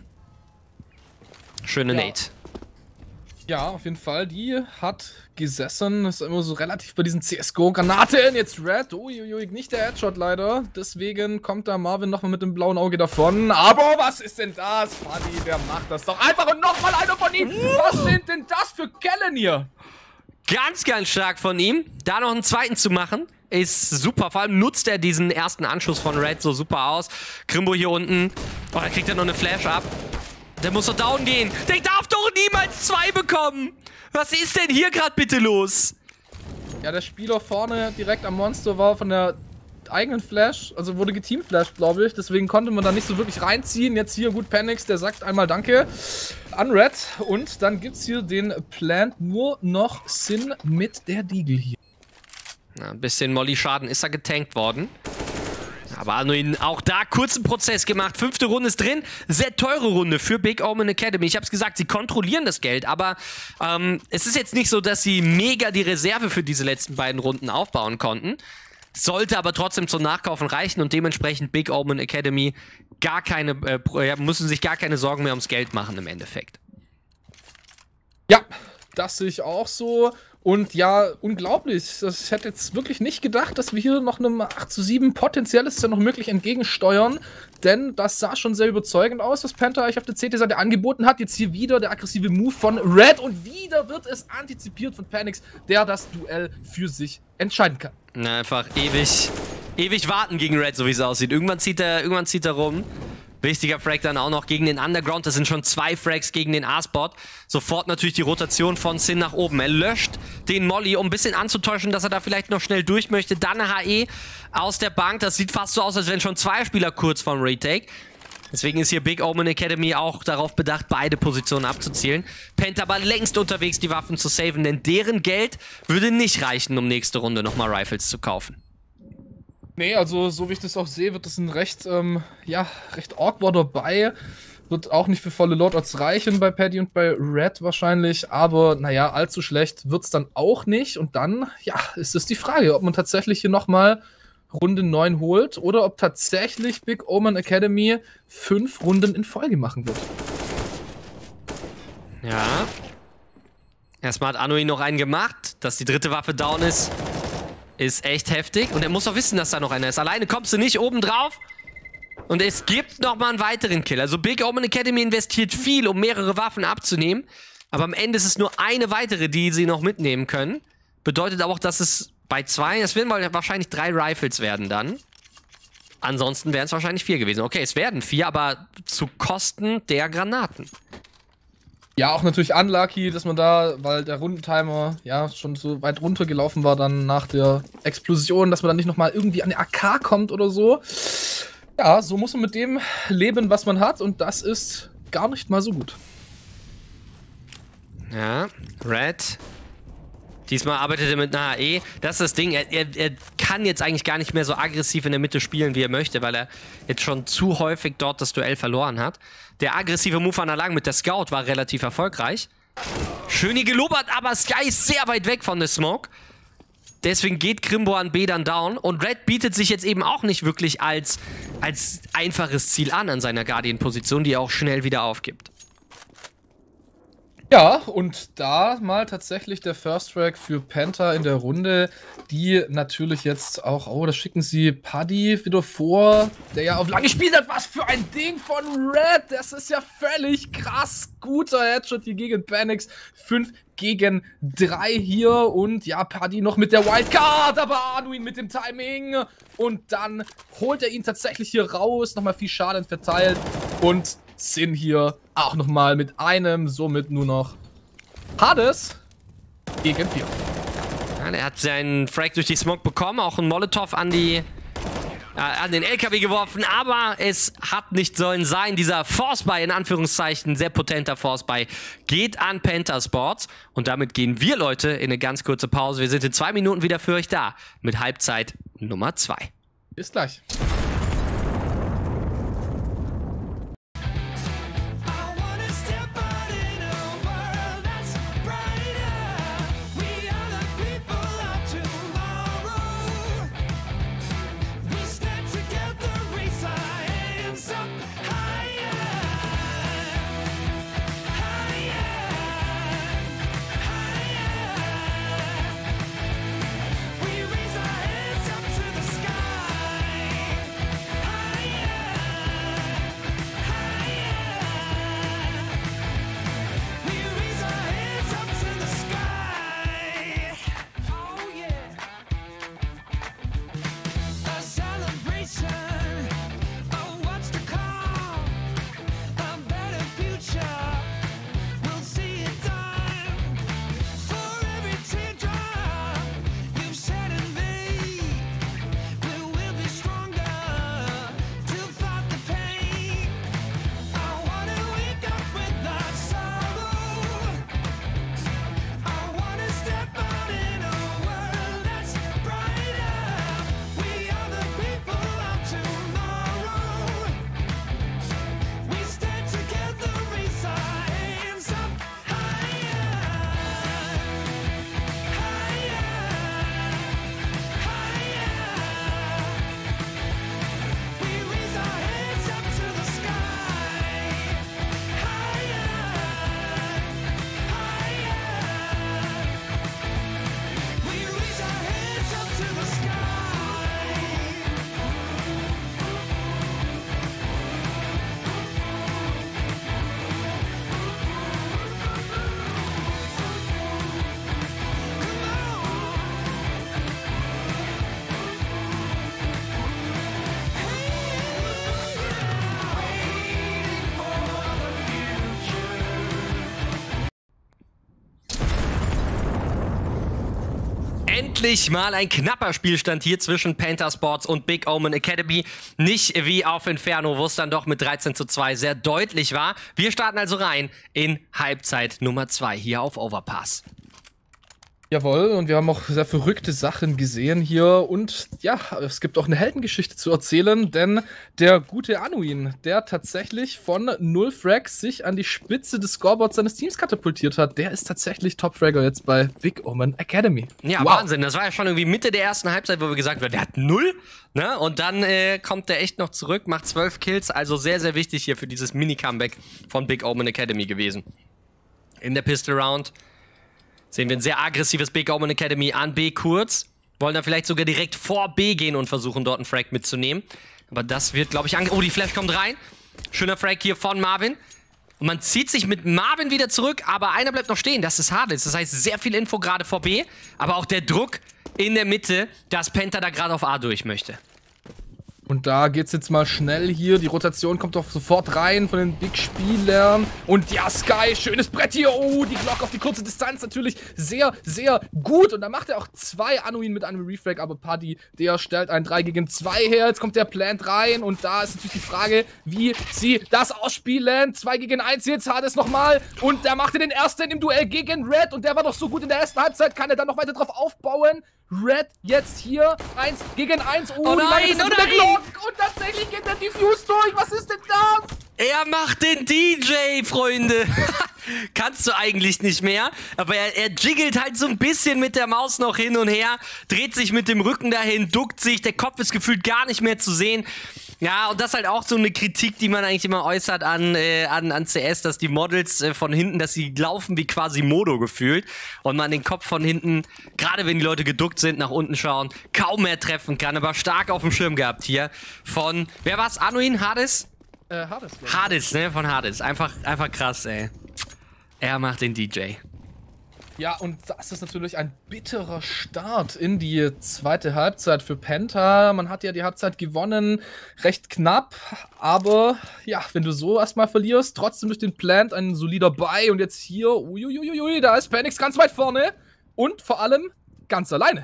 Schöne Nate. Ja, auf jeden Fall. Die hat gesessen. Ist immer so relativ bei diesen CSGO-Granaten. Jetzt Red. Uiuiui, nicht der Headshot leider. Deswegen kommt da Marvin nochmal mit dem blauen Auge davon. Aber was ist denn das? Paddy, der macht das doch einfach. Und nochmal einer von ihm. Was sind denn das für Kellen hier? Ganz, ganz stark von ihm. Da noch einen zweiten zu machen, ist super. Vor allem nutzt er diesen ersten Anschuss von Red so super aus. Krimbo hier unten. Oh, da kriegt er noch eine Flash ab. Der muss doch down gehen. Der darf doch niemals 2 bekommen. Was ist denn hier gerade bitte los? Ja, der Spieler vorne direkt am Monster war von der eigenen Flash, also wurde geteamflasht, glaube ich. Deswegen konnte man da nicht so wirklich reinziehen. Jetzt hier gut Panix, der sagt einmal Danke an Red. Und dann gibt es hier den Plant nur noch Sin mit der Deagle hier. Ja, ein bisschen Molly-Schaden ist da getankt worden. Aber Anduin auch da kurzen Prozess gemacht. 5. Runde ist drin. Sehr teure Runde für Big Omen Academy. Ich habe es gesagt, sie kontrollieren das Geld, aber es ist jetzt nicht so, dass sie mega die Reserve für diese letzten beiden Runden aufbauen konnten. Sollte aber trotzdem zum Nachkaufen reichen und dementsprechend Big Omen Academy müssen sich gar keine Sorgen mehr ums Geld machen im Endeffekt. Ja, das sehe ich auch so. Und ja, unglaublich. Ich hätte jetzt wirklich nicht gedacht, dass wir hier noch einem 8:7 potenziell ist ja noch möglich entgegensteuern. Denn das sah schon sehr überzeugend aus, was Penta euch auf der CT-Seite angeboten hat. Jetzt hier wieder der aggressive Move von Red und wieder wird es antizipiert von Panix, der das Duell für sich entscheiden kann. Na, einfach ewig warten gegen Red, so wie es aussieht. Irgendwann zieht er rum. Wichtiger Frag dann auch noch gegen den Underground. Das sind schon 2 Frags gegen den A-Spot. Sofort natürlich die Rotation von Sin nach oben. Er löscht den Molly, um ein bisschen anzutäuschen, dass er da vielleicht noch schnell durch möchte. Dann eine HE aus der Bank. Das sieht fast so aus, als wären schon 2 Spieler kurz vom Retake. Deswegen ist hier Big Omen Academy auch darauf bedacht, beide Positionen abzuzielen. Penta aber längst unterwegs, die Waffen zu saven, denn deren Geld würde nicht reichen, um nächste Runde nochmal Rifles zu kaufen. Nee, also so wie ich das auch sehe, wird das ein recht awkwarder Buy. Wird auch nicht für volle Loadouts reichen bei Paddy und bei Red wahrscheinlich. Aber naja, allzu schlecht wird es dann auch nicht. Und dann, ja, ist es die Frage, ob man tatsächlich hier nochmal Runde 9 holt oder ob tatsächlich Big Omen Academy 5 Runden in Folge machen wird. Ja. Erstmal hat Anui noch einen gemacht, dass die dritte Waffe down ist. Ist echt heftig. Und er muss doch wissen, dass da noch einer ist. Alleine kommst du nicht oben drauf. Und es gibt nochmal einen weiteren Kill. Also Big Omen Academy investiert viel, um mehrere Waffen abzunehmen. Aber am Ende ist es nur eine weitere, die sie noch mitnehmen können. Bedeutet aber auch, dass es bei 2, es werden wahrscheinlich 3 Rifles werden dann. Ansonsten wären es wahrscheinlich 4 gewesen. Okay, es werden 4, aber zu Kosten der Granaten. Ja, auch natürlich unlucky, dass man da, weil der Rundentimer ja schon so weit runtergelaufen war dann nach der Explosion, dass man dann nicht nochmal irgendwie an die AK kommt oder so. Ja, so muss man mit dem leben, was man hat und das ist gar nicht mal so gut. Ja, Red. Diesmal arbeitet er mit einer AE. Das ist das Ding, er kann jetzt eigentlich gar nicht mehr so aggressiv in der Mitte spielen, wie er möchte, weil er jetzt schon zu häufig dort das Duell verloren hat. Der aggressive Move an der Lang mit der Scout war relativ erfolgreich. Schön hier gelobert, aber Sky ist sehr weit weg von der Smoke. Deswegen geht Krimbo an B dann down. Und Red bietet sich jetzt eben auch nicht wirklich als einfaches Ziel an seiner Guardian-Position, die er auch schnell wieder aufgibt. Ja, und da mal tatsächlich der First Track für Penta in der Runde, die natürlich jetzt auch, oh, das schicken sie Paddy wieder vor, der ja auf lang gespielt hat. Was für ein Ding von Red, das ist ja völlig krass. Guter Headshot hier gegen Panix, 5 gegen 3 hier und ja, Paddy noch mit der Wildcard, aber Arduin mit dem Timing und dann holt er ihn tatsächlich hier raus, nochmal viel Schaden verteilt und Sin hier auch nochmal mit einem, somit nur noch Hades gegen 4. Ja, der hat seinen Frag durch die Smoke bekommen, auch einen Molotov an den LKW geworfen, aber es hat nicht sollen sein. Dieser Force-Buy, in Anführungszeichen, sehr potenter Force-Buy, geht an Penta Sports. Und damit gehen wir, Leute, in eine ganz kurze Pause. Wir sind in 2 Minuten wieder für euch da mit Halbzeit Nummer 2. Bis gleich. Endlich mal ein knapper Spielstand hier zwischen Panther Sports und Big Omen Academy. Nicht wie auf Inferno, wo es dann doch mit 13:2 sehr deutlich war. Wir starten also rein in Halbzeit Nummer 2 hier auf Overpass. Jawohl, und wir haben auch sehr verrückte Sachen gesehen hier und ja, es gibt auch eine Heldengeschichte zu erzählen, denn der gute Anuin, der tatsächlich von 0 Frags sich an die Spitze des Scoreboards seines Teams katapultiert hat, der ist tatsächlich Top-Fragger jetzt bei Big Omen Academy. Ja, wow. Wahnsinn, das war ja schon irgendwie Mitte der ersten Halbzeit, wo wir gesagt haben, der hat 0, ne? Und dann kommt der echt noch zurück, macht 12 Kills, also sehr, sehr wichtig hier für dieses Mini-Comeback von Big Omen Academy gewesen. In der Pistol Round sehen wir ein sehr aggressives Big Omen Academy an B kurz. Wollen dann vielleicht sogar direkt vor B gehen und versuchen, dort einen Frag mitzunehmen. Aber das wird, glaube ich, Oh, die Flash kommt rein. Schöner Frag hier von Marvin. Und man zieht sich mit Marvin wieder zurück, aber einer bleibt noch stehen. Das ist Hades. Das heißt, sehr viel Info gerade vor B. Aber auch der Druck in der Mitte, dass Panther da gerade auf A durch möchte. Und da geht's jetzt mal schnell hier. Die Rotation kommt doch sofort rein von den Big-Spielern. Und ja, Sky, schönes Brett hier. Oh, die Glock auf die kurze Distanz natürlich sehr, sehr gut. Und da macht er auch 2 Anuin mit einem Refrag. Aber Paddy, der stellt ein 3 gegen 2 her. Jetzt kommt der Plant rein. Und da ist natürlich die Frage, wie sie das ausspielen. 2 gegen 1 jetzt, Hades nochmal. Und der machte den ersten im Duell gegen Red. Und der war doch so gut in der ersten Halbzeit. Kann er dann noch weiter drauf aufbauen? Red jetzt hier 1 gegen 1. Oh nein, oh nein! Und tatsächlich geht der Diffuse durch. Was ist denn das? Er macht den DJ, Freunde. Kannst du eigentlich nicht mehr. Aber er jiggelt halt so ein bisschen mit der Maus noch hin und her. Dreht sich mit dem Rücken dahin, duckt sich. Der Kopf ist gefühlt gar nicht mehr zu sehen. Ja, und das ist halt auch so eine Kritik, die man eigentlich immer äußert an CS, dass die Models von hinten, dass sie laufen wie Quasimodo gefühlt und man den Kopf von hinten, gerade wenn die Leute geduckt sind, nach unten schauen, kaum mehr treffen kann, aber stark auf dem Schirm gehabt hier von, wer war's? Anuin? Hades? Hades. Hades, ne? Von Hades. Einfach krass, ey. Er macht den DJ. Ja, und das ist natürlich ein bitterer Start in die zweite Halbzeit für Panther. Man hat ja die Halbzeit gewonnen, recht knapp, aber ja, wenn du so erstmal verlierst, trotzdem durch den Plant ein solider Buy und jetzt hier, uiuiui, da ist Panix ganz weit vorne und vor allem ganz alleine.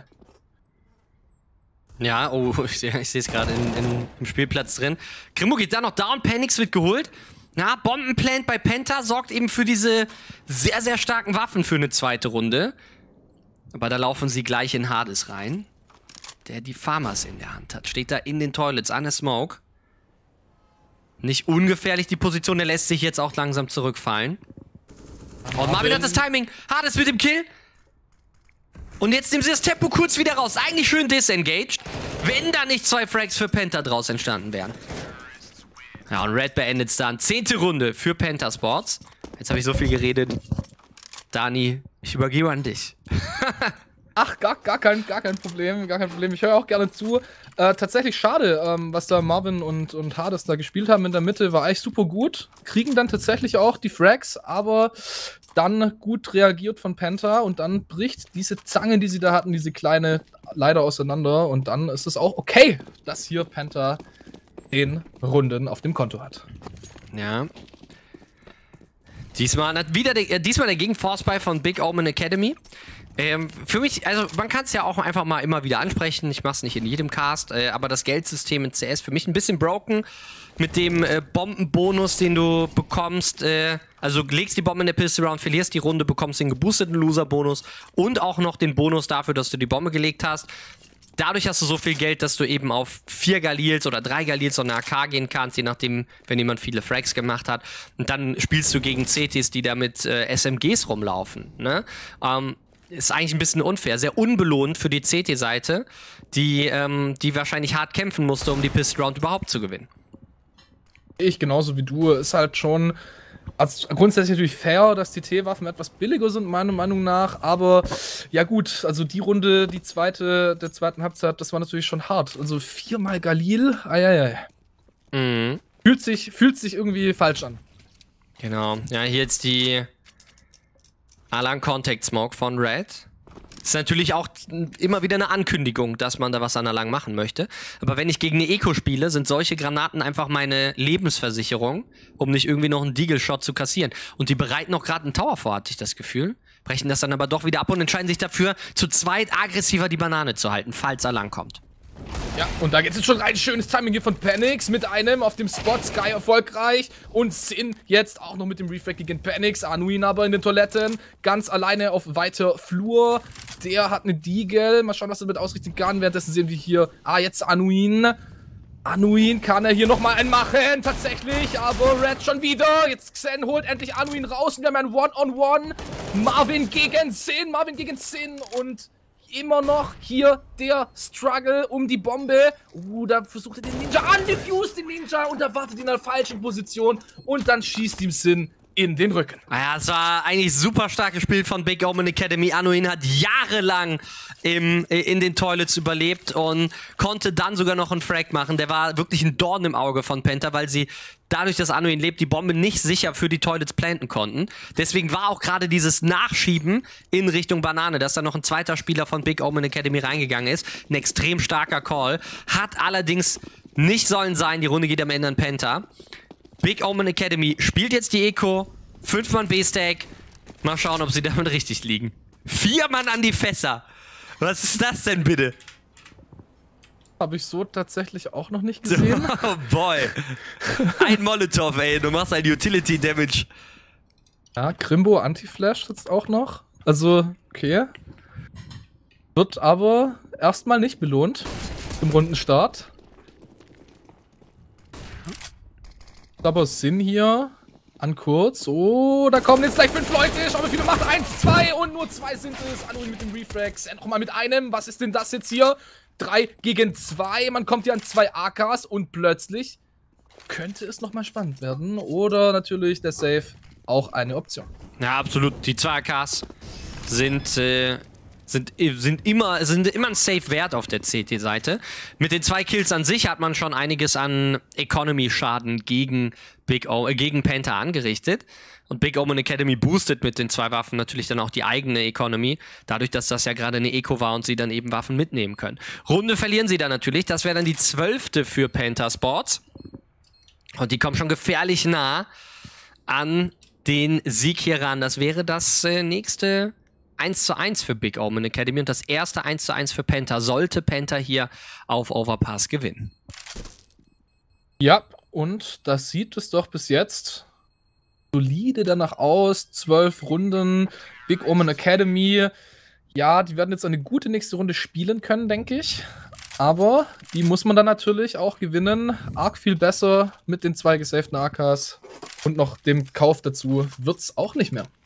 Ja, oh, ich sehe es gerade im Spielplatz drin. Krimo geht da noch down, Panix wird geholt. Na, Bombenplant bei Panther sorgt eben für diese sehr, sehr starken Waffen für eine zweite Runde. Aber da laufen sie gleich in Hades rein, der die Farmers in der Hand hat. Steht da in den Toilets an der Smoke. Nicht ungefährlich die Position, der lässt sich jetzt auch langsam zurückfallen. Und Marvin hat das Timing. Hades mit dem Kill. Und jetzt nehmen sie das Tempo kurz wieder raus. Eigentlich schön disengaged, wenn da nicht 2 Frags für Panther draus entstanden wären. Ja, und Red beendet es dann. 10. Runde für Panther Sports. Jetzt habe ich so viel geredet. Dani, ich übergebe an dich. Ach, gar kein Problem, Ich höre auch gerne zu. Tatsächlich schade, was da Marvin und Hades da gespielt haben in der Mitte, war eigentlich super gut. Kriegen dann tatsächlich auch die Frags, aber dann gut reagiert von Panther und dann bricht diese Zange, die sie da hatten, diese kleine, leider auseinander. Und dann ist es auch okay, dass hier Panther 10 Runden auf dem Konto hat. Ja. Diesmal hat diesmal der Gegen-Force-Buy von Big Omen Academy. Für mich, also man kann es ja auch einfach mal immer wieder ansprechen. Ich mache es nicht in jedem Cast, aber das Geldsystem in CS für mich ein bisschen broken. Mit dem Bombenbonus, den du bekommst. Also du legst die Bombe in der Pistol Round, verlierst die Runde, bekommst den geboosteten Loser-Bonus und auch noch den Bonus dafür, dass du die Bombe gelegt hast. Dadurch hast du so viel Geld, dass du eben auf 4 Galils oder 3 Galils und eine AK gehen kannst, je nachdem, wenn jemand viele Frags gemacht hat. Und dann spielst du gegen CTs, die da mit SMGs rumlaufen. Ne? Ist eigentlich ein bisschen unfair, sehr unbelohnt für die CT-Seite, die wahrscheinlich hart kämpfen musste, um die Pistol Round überhaupt zu gewinnen. Ich genauso wie du, ist halt schon also grundsätzlich natürlich fair, dass die T-Waffen etwas billiger sind, meiner Meinung nach, aber ja gut, also die Runde, der zweiten Halbzeit, das war natürlich schon hart. Also 4-mal Galil, Mhm. Fühlt sich irgendwie falsch an. Genau, ja, hier jetzt die Alarm Contact Smoke von Red. Ist natürlich auch immer wieder eine Ankündigung, dass man da was an der Lang machen möchte. Aber wenn ich gegen eine Eco spiele, sind solche Granaten einfach meine Lebensversicherung, um nicht irgendwie noch einen Deagle-Shot zu kassieren. Und die bereiten auch gerade einen Tower vor, hatte ich das Gefühl. brechen das dann aber doch wieder ab und entscheiden sich dafür, zu zweit aggressiver die Banane zu halten, falls er langkommt. Ja, und da geht es jetzt schon rein. Schönes Timing hier von Panix mit einem auf dem Spot. Sky erfolgreich. Und Sin jetzt auch noch mit dem Refrag gegen Panix. Anouin aber in den Toiletten. Ganz alleine auf weiter Flur. Der hat eine Deagle. Mal schauen, was er damit ausrichten kann. Währenddessen sehen wir hier, jetzt Anouin. Anouin kann er hier nochmal einen machen, tatsächlich, aber Red schon wieder. Jetzt Xen holt endlich Anouin raus und wir haben ein One-on-One. Marvin gegen Sin und immer noch hier der Struggle um die Bombe. Da versucht er den Ninja an, diffused den Ninja und da wartet ihn in der falschen Position und dann schießt ihm Sin in den Rücken. Ja, es war eigentlich super starkes Spiel von Big Omen Academy. Anouin hat jahrelang in den Toilets überlebt und konnte dann sogar noch einen Frag machen. Der war wirklich ein Dorn im Auge von Penta, weil sie dadurch, dass Anouin lebt, die Bombe nicht sicher für die Toilets planten konnten. Deswegen war auch gerade dieses Nachschieben in Richtung Banane, dass da noch ein zweiter Spieler von Big Omen Academy reingegangen ist. Ein extrem starker Call. Hat allerdings nicht sollen sein. Die Runde geht am Ende an Penta. Big Omen Academy spielt jetzt die Eco. 5-Mann B-Stack. Mal schauen, ob sie damit richtig liegen. 4 Mann an die Fässer. Was ist das denn bitte? Habe ich so tatsächlich auch noch nicht gesehen. Oh boy. Ein Molotov, ey. Du machst ein Utility Damage. Ja, Krimbo Anti-Flash sitzt auch noch. Also, okay. Wird aber erstmal nicht belohnt zum Rundenstart. Aber Sin hier an kurz. Oh, da kommen jetzt gleich 5 Leute. Schau mal, wie viel macht. 1, 2 und nur 2 sind es. Anouin mit dem Refrags. Nochmal mit einem. Was ist denn das jetzt hier? 3 gegen 2. Man kommt hier an 2 AKs und plötzlich könnte es nochmal spannend werden. Oder natürlich der Save auch eine Option. Ja, absolut. Die 2 AKs sind immer ein Safe wert auf der CT-Seite. Mit den 2 Kills an sich hat man schon einiges an Economy-Schaden gegen Penta angerichtet. Und Big Omen Academy boostet mit den 2 Waffen natürlich dann auch die eigene Economy. Dadurch, dass das ja gerade eine Eco war und sie dann eben Waffen mitnehmen können. Runde verlieren sie dann natürlich. Das wäre dann die 12. für Penta Sports. Und die kommen schon gefährlich nah an den Sieg hier ran. Das wäre das nächste 1:1 für Big Omen Academy und das erste 1:1 für Penta. Sollte Penta hier auf Overpass gewinnen. Ja, und das sieht es doch bis jetzt solide danach aus. 12 Runden, Big Omen Academy. Ja, die werden jetzt eine gute nächste Runde spielen können, denke ich. Aber die muss man dann natürlich auch gewinnen. Arg viel besser mit den 2 gesavten AKs und noch dem Kauf dazu wird's auch nicht mehr.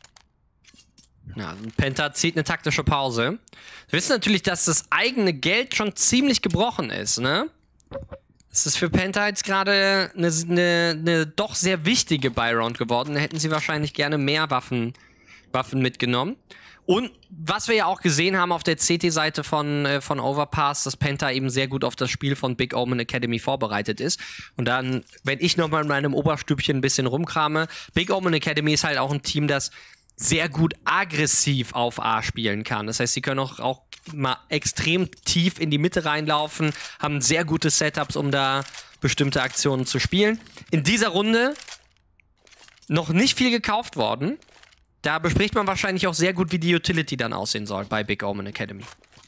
Ja, Penta zieht eine taktische Pause. Wir wissen natürlich, dass das eigene Geld schon ziemlich gebrochen ist, ne? Es ist für Penta jetzt gerade eine doch sehr wichtige Buy-Round geworden. Da hätten sie wahrscheinlich gerne mehr Waffen mitgenommen. Und was wir ja auch gesehen haben auf der CT-Seite von Overpass, dass Penta eben sehr gut auf das Spiel von Big Omen Academy vorbereitet ist. Und dann, wenn ich nochmal in meinem Oberstübchen ein bisschen rumkrame, Big Omen Academy ist halt auch ein Team, das sehr gut aggressiv auf A spielen kann. Das heißt, sie können auch mal extrem tief in die Mitte reinlaufen, haben sehr gute Setups, um da bestimmte Aktionen zu spielen. In dieser Runde noch nicht viel gekauft worden. Da bespricht man wahrscheinlich auch sehr gut, wie die Utility dann aussehen soll bei Big Omen Academy.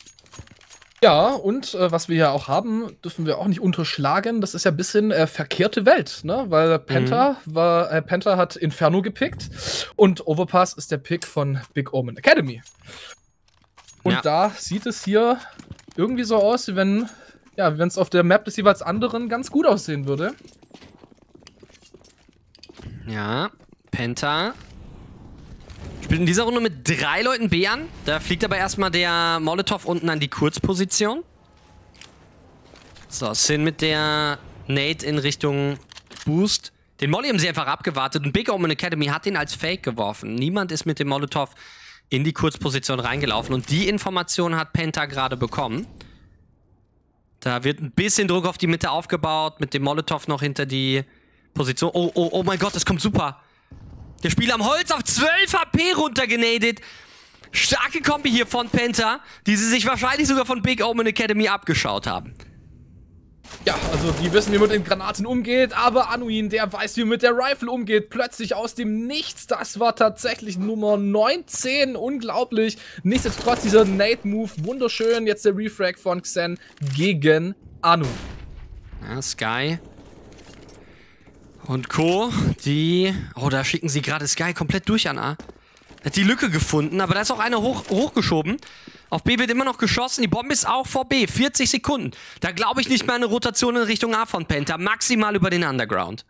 Ja, und was wir ja auch haben, dürfen wir auch nicht unterschlagen. Das ist ja ein bisschen verkehrte Welt, ne? Weil Penta hat Inferno gepickt und Overpass ist der Pick von Big Omen Academy. Und ja, da sieht es hier irgendwie so aus, wie wenn es auf der Map des jeweils anderen ganz gut aussehen würde. Ja, Penta spielt in dieser Runde mit 3 Leuten B an. Da fliegt aber erstmal der Molotov unten an die Kurzposition. So, Sin mit der Nade in Richtung Boost. Den Molly haben sie einfach abgewartet und Big Omen Academy hat ihn als Fake geworfen. Niemand ist mit dem Molotov in die Kurzposition reingelaufen und die Information hat Penta gerade bekommen. Da wird ein bisschen Druck auf die Mitte aufgebaut, mit dem Molotov noch hinter die Position. Oh mein Gott, das kommt super. Der Spieler am Holz auf 12 HP runtergenadet. Starke Kombi hier von Penta, die sie sich wahrscheinlich sogar von Big Omen Academy abgeschaut haben. Ja, also die wissen, wie man mit den Granaten umgeht, aber Anduin, der weiß, wie man mit der Rifle umgeht. Plötzlich aus dem Nichts, das war tatsächlich Nummer 19, unglaublich. Nichtsdestotrotz dieser Nade-Move, wunderschön. Jetzt der Refrag von Xen gegen Anu. Ja, Sky und Co., die... Oh, da schicken sie gerade Sky komplett durch an A. Hat die Lücke gefunden, aber da ist auch einer hochgeschoben. Auf B wird immer noch geschossen, die Bombe ist auch vor B. 40 Sekunden. Da glaube ich nicht mehr an eine Rotation in Richtung A von Penta. Maximal über den Underground.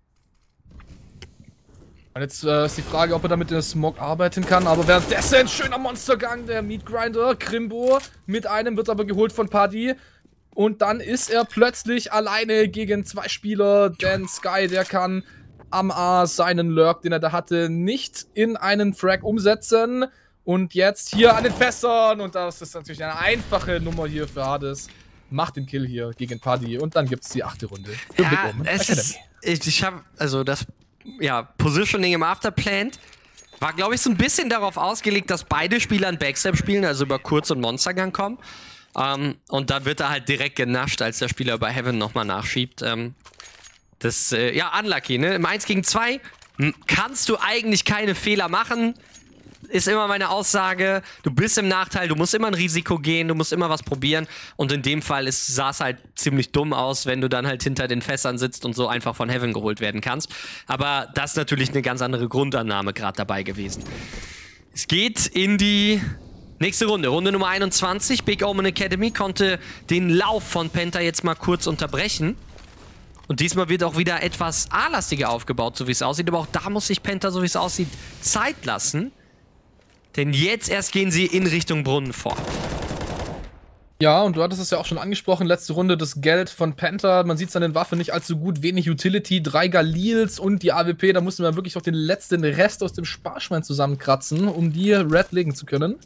Und jetzt ist die Frage, ob er damit in der Smog arbeiten kann. Aber währenddessen schöner Monstergang, der Meatgrinder. Krimbo mit einem wird aber geholt von Paddy. Und dann ist er plötzlich alleine gegen 2 Spieler. Denn Sky, der kann am A seinen Lurk, den er da hatte, nicht in einen Frag umsetzen. Und jetzt hier an den Fässern. Und das ist natürlich eine einfache Nummer hier für Hades. Macht den Kill hier gegen Paddy. Und dann gibt es die 8. Runde für Ja, Big Omen Academy. ich habe, also das, ja, Positioning im Afterplant war, glaube ich, so ein bisschen darauf ausgelegt, dass beide Spieler einen Backstep spielen, also über Kurz- und Monstergang kommen. Und da wird er halt direkt genascht, als der Spieler bei Heaven nochmal nachschiebt. Das, ja, unlucky, ne? Im 1 gegen 2 kannst du eigentlich keine Fehler machen. Ist immer meine Aussage, du bist im Nachteil, du musst immer ein Risiko gehen, du musst immer was probieren. Und in dem Fall sah es halt ziemlich dumm aus, wenn du dann halt hinter den Fässern sitzt und so einfach von Heaven geholt werden kannst. Aber das ist natürlich eine ganz andere Grundannahme gerade dabei gewesen. Es geht in die nächste Runde, Runde Nummer 21. Big Omen Academy konnte den Lauf von Penta jetzt mal kurz unterbrechen. Und diesmal wird auch wieder etwas A-lastiger aufgebaut, so wie es aussieht. Aber auch da muss sich Penta, so wie es aussieht, Zeit lassen. Denn jetzt erst gehen sie in Richtung Brunnen vor. Ja, und du hattest es ja auch schon angesprochen, letzte Runde das Geld von Penta. Man sieht es an den Waffen nicht allzu gut, wenig Utility, 3 Galils und die AWP. Da mussten wir wirklich noch den letzten Rest aus dem Sparschwein zusammenkratzen, um die Red legen zu können.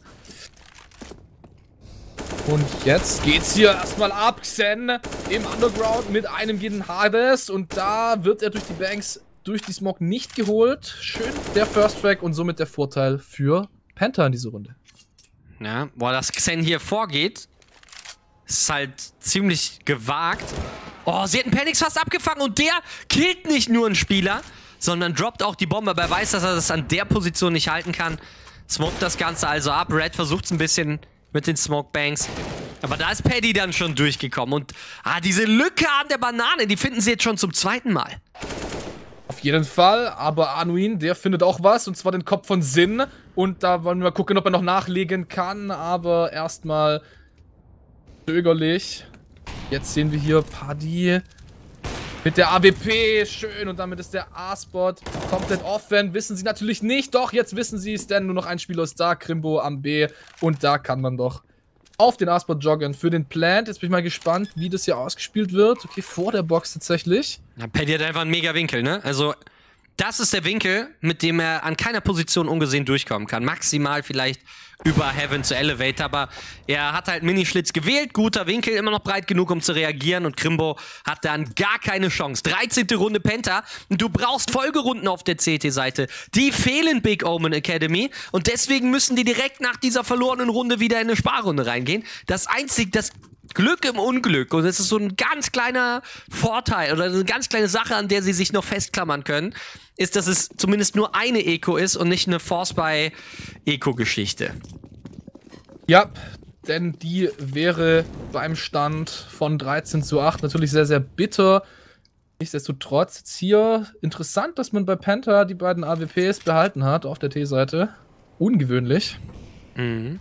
Und jetzt geht's hier erstmal ab. Xen im Underground mit einem gegen Hades. Und da wird er durch die Banks, durch die Smog nicht geholt. Schön der First Track und somit der Vorteil für Penta in dieser Runde. Ja, boah, dass Xen hier vorgeht, ist halt ziemlich gewagt. Oh, sie hätten Panix fast abgefangen und der killt nicht nur einen Spieler, sondern droppt auch die Bombe. Aber er weiß, dass er das an der Position nicht halten kann. Smoked das Ganze also ab. Red versucht es ein bisschen mit den Smokebanks. Aber da ist Paddy dann schon durchgekommen. Und diese Lücke an der Banane, die finden sie jetzt schon zum 2. Mal. Auf jeden Fall, aber Anduin, der findet auch was, und zwar den Kopf von Sin. Und da wollen wir mal gucken, ob er noch nachlegen kann, aber erstmal zögerlich. Jetzt sehen wir hier Paddy mit der AWP, schön, und damit ist der A-Spot komplett offen. Wissen sie natürlich nicht, doch jetzt wissen sie es, denn nur noch ein Spieler ist da, Krimbo am B, und da kann man doch auf den A-Spot joggen für den Plant. Jetzt bin ich mal gespannt, wie das hier ausgespielt wird. Okay, vor der Box tatsächlich. Ja, Paddy hat einfach einen mega Winkel, ne? Also, das ist der Winkel, mit dem er an keiner Position ungesehen durchkommen kann. Maximal vielleicht über Heaven zu Elevator, aber er hat halt Minischlitz gewählt. Guter Winkel, immer noch breit genug, um zu reagieren, und Krimbo hat dann gar keine Chance. 13. Runde Penta, und du brauchst Folgerunden auf der CT-Seite. Die fehlen Big Omen Academy, und deswegen müssen die direkt nach dieser verlorenen Runde wieder in eine Sparrunde reingehen. Das Glück im Unglück, und das ist so ein ganz kleiner Vorteil oder eine ganz kleine Sache, an der sie sich noch festklammern können, ist, dass es zumindest nur eine Eco ist und nicht eine Force-by-Eco-Geschichte. Ja, denn die wäre beim Stand von 13:8 natürlich sehr, sehr bitter. Nichtsdestotrotz jetzt hier interessant, dass man bei Penta die beiden AWPs behalten hat auf der T-Seite. Ungewöhnlich. Mhm.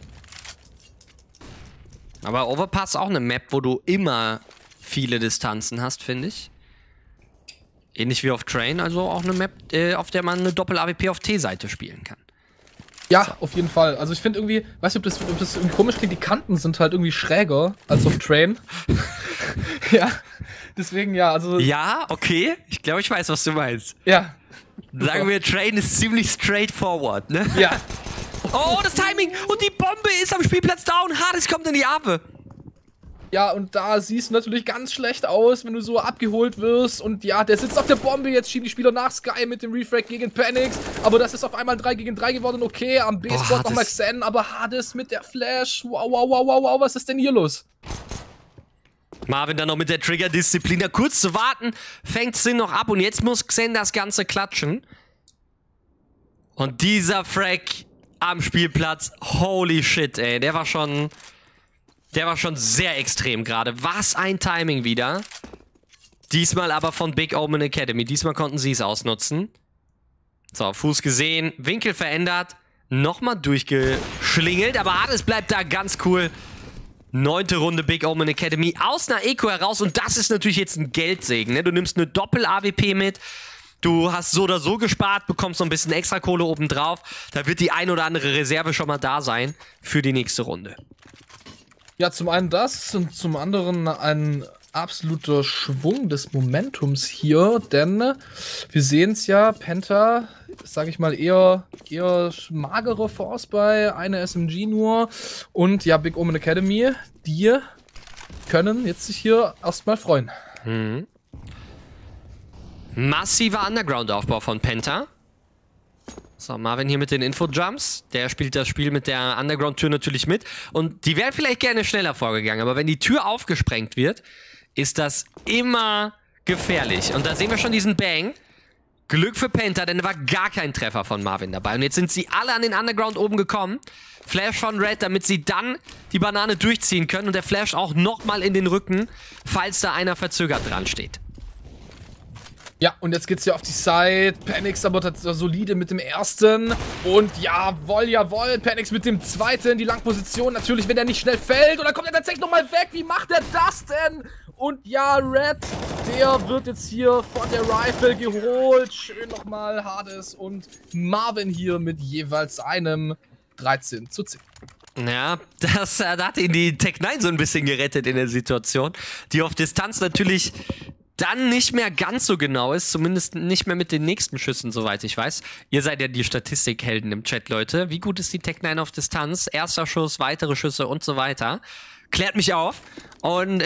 Aber Overpass ist auch eine Map, wo du immer viele Distanzen hast, finde ich. Ähnlich wie auf Train, also auch eine Map, auf der man eine Doppel-AWP auf T-Seite spielen kann. Ja, auf jeden Fall. Also ich finde irgendwie, weißt du, ob das irgendwie komisch klingt, die Kanten sind halt irgendwie schräger als auf Train. Ja, deswegen ja, also... Ja, okay. Ich glaube, ich weiß, was du meinst. Ja. Sagen wir, Train ist ziemlich straightforward, ne? Ja. Oh, das Timing! Und die Bombe ist am Spielplatz down. Hades kommt in die Arme. Ja, und da siehst du natürlich ganz schlecht aus, wenn du so abgeholt wirst. Und ja, der sitzt auf der Bombe. Jetzt schieben die Spieler nach Sky mit dem Refrag gegen Panix. Aber das ist auf einmal 3 gegen 3 geworden. Okay, am B-Spot nochmal Xen. Aber Hades mit der Flash. Wow, wow, wow, wow, wow. Was ist denn hier los? Marvin dann noch mit der Trigger-Disziplin, da kurz zu warten, fängt Sin noch ab und jetzt muss Xen das Ganze klatschen. Und dieser Frag am Spielplatz, holy shit, ey, der war schon sehr extrem gerade. Was ein Timing wieder. Diesmal aber von Big Omen Academy, diesmal konnten sie es ausnutzen. So, Fuß gesehen, Winkel verändert, nochmal durchgeschlingelt, aber Hades bleibt da ganz cool. 9. Runde Big Omen Academy aus einer Eco heraus und das ist natürlich jetzt ein Geldsegen, ne? Du nimmst eine Doppel-AWP mit, du hast so oder so gespart, bekommst noch ein bisschen extra Kohle obendrauf. Da wird die ein oder andere Reserve schon mal da sein für die nächste Runde. Ja, zum einen das und zum anderen ein absoluter Schwung des Momentums hier, denn wir sehen es ja, Penta, sage ich mal, eher magere Force bei einer SMG nur und ja, Big Omen Academy, die können jetzt sich hier erstmal freuen. Mhm. Massiver Underground-Aufbau von Penta. So, Marvin hier mit den Info-Jumps. Der spielt das Spiel mit der Underground-Tür natürlich mit. Und die wären vielleicht gerne schneller vorgegangen, aber wenn die Tür aufgesprengt wird, ist das immer gefährlich. Und da sehen wir schon diesen Bang. Glück für Penta, denn da war gar kein Treffer von Marvin dabei. Und jetzt sind sie alle an den Underground oben gekommen. Flash von Red, damit sie dann die Banane durchziehen können. Und der Flash auch nochmal in den Rücken, falls da einer verzögert dran steht. Ja, und jetzt geht's hier auf die Side. Panix aber solide mit dem ersten. Und jawohl, jawohl. Panix mit dem zweiten. Die Langposition natürlich, wenn der nicht schnell fällt. Und dann kommt er tatsächlich nochmal weg. Wie macht er das denn? Und ja, Red, der wird jetzt hier von der Rifle geholt. Schön nochmal Hades und Marvin hier mit jeweils einem 13:10. Ja, da hat ihn die Tech9 so ein bisschen gerettet in der Situation. Die auf Distanz natürlich dann nicht mehr ganz so genau ist, zumindest nicht mehr mit den nächsten Schüssen, soweit ich weiß. Ihr seid ja die Statistikhelden im Chat, Leute. Wie gut ist die Tech9 auf Distanz? Erster Schuss, weitere Schüsse und so weiter. Klärt mich auf. Und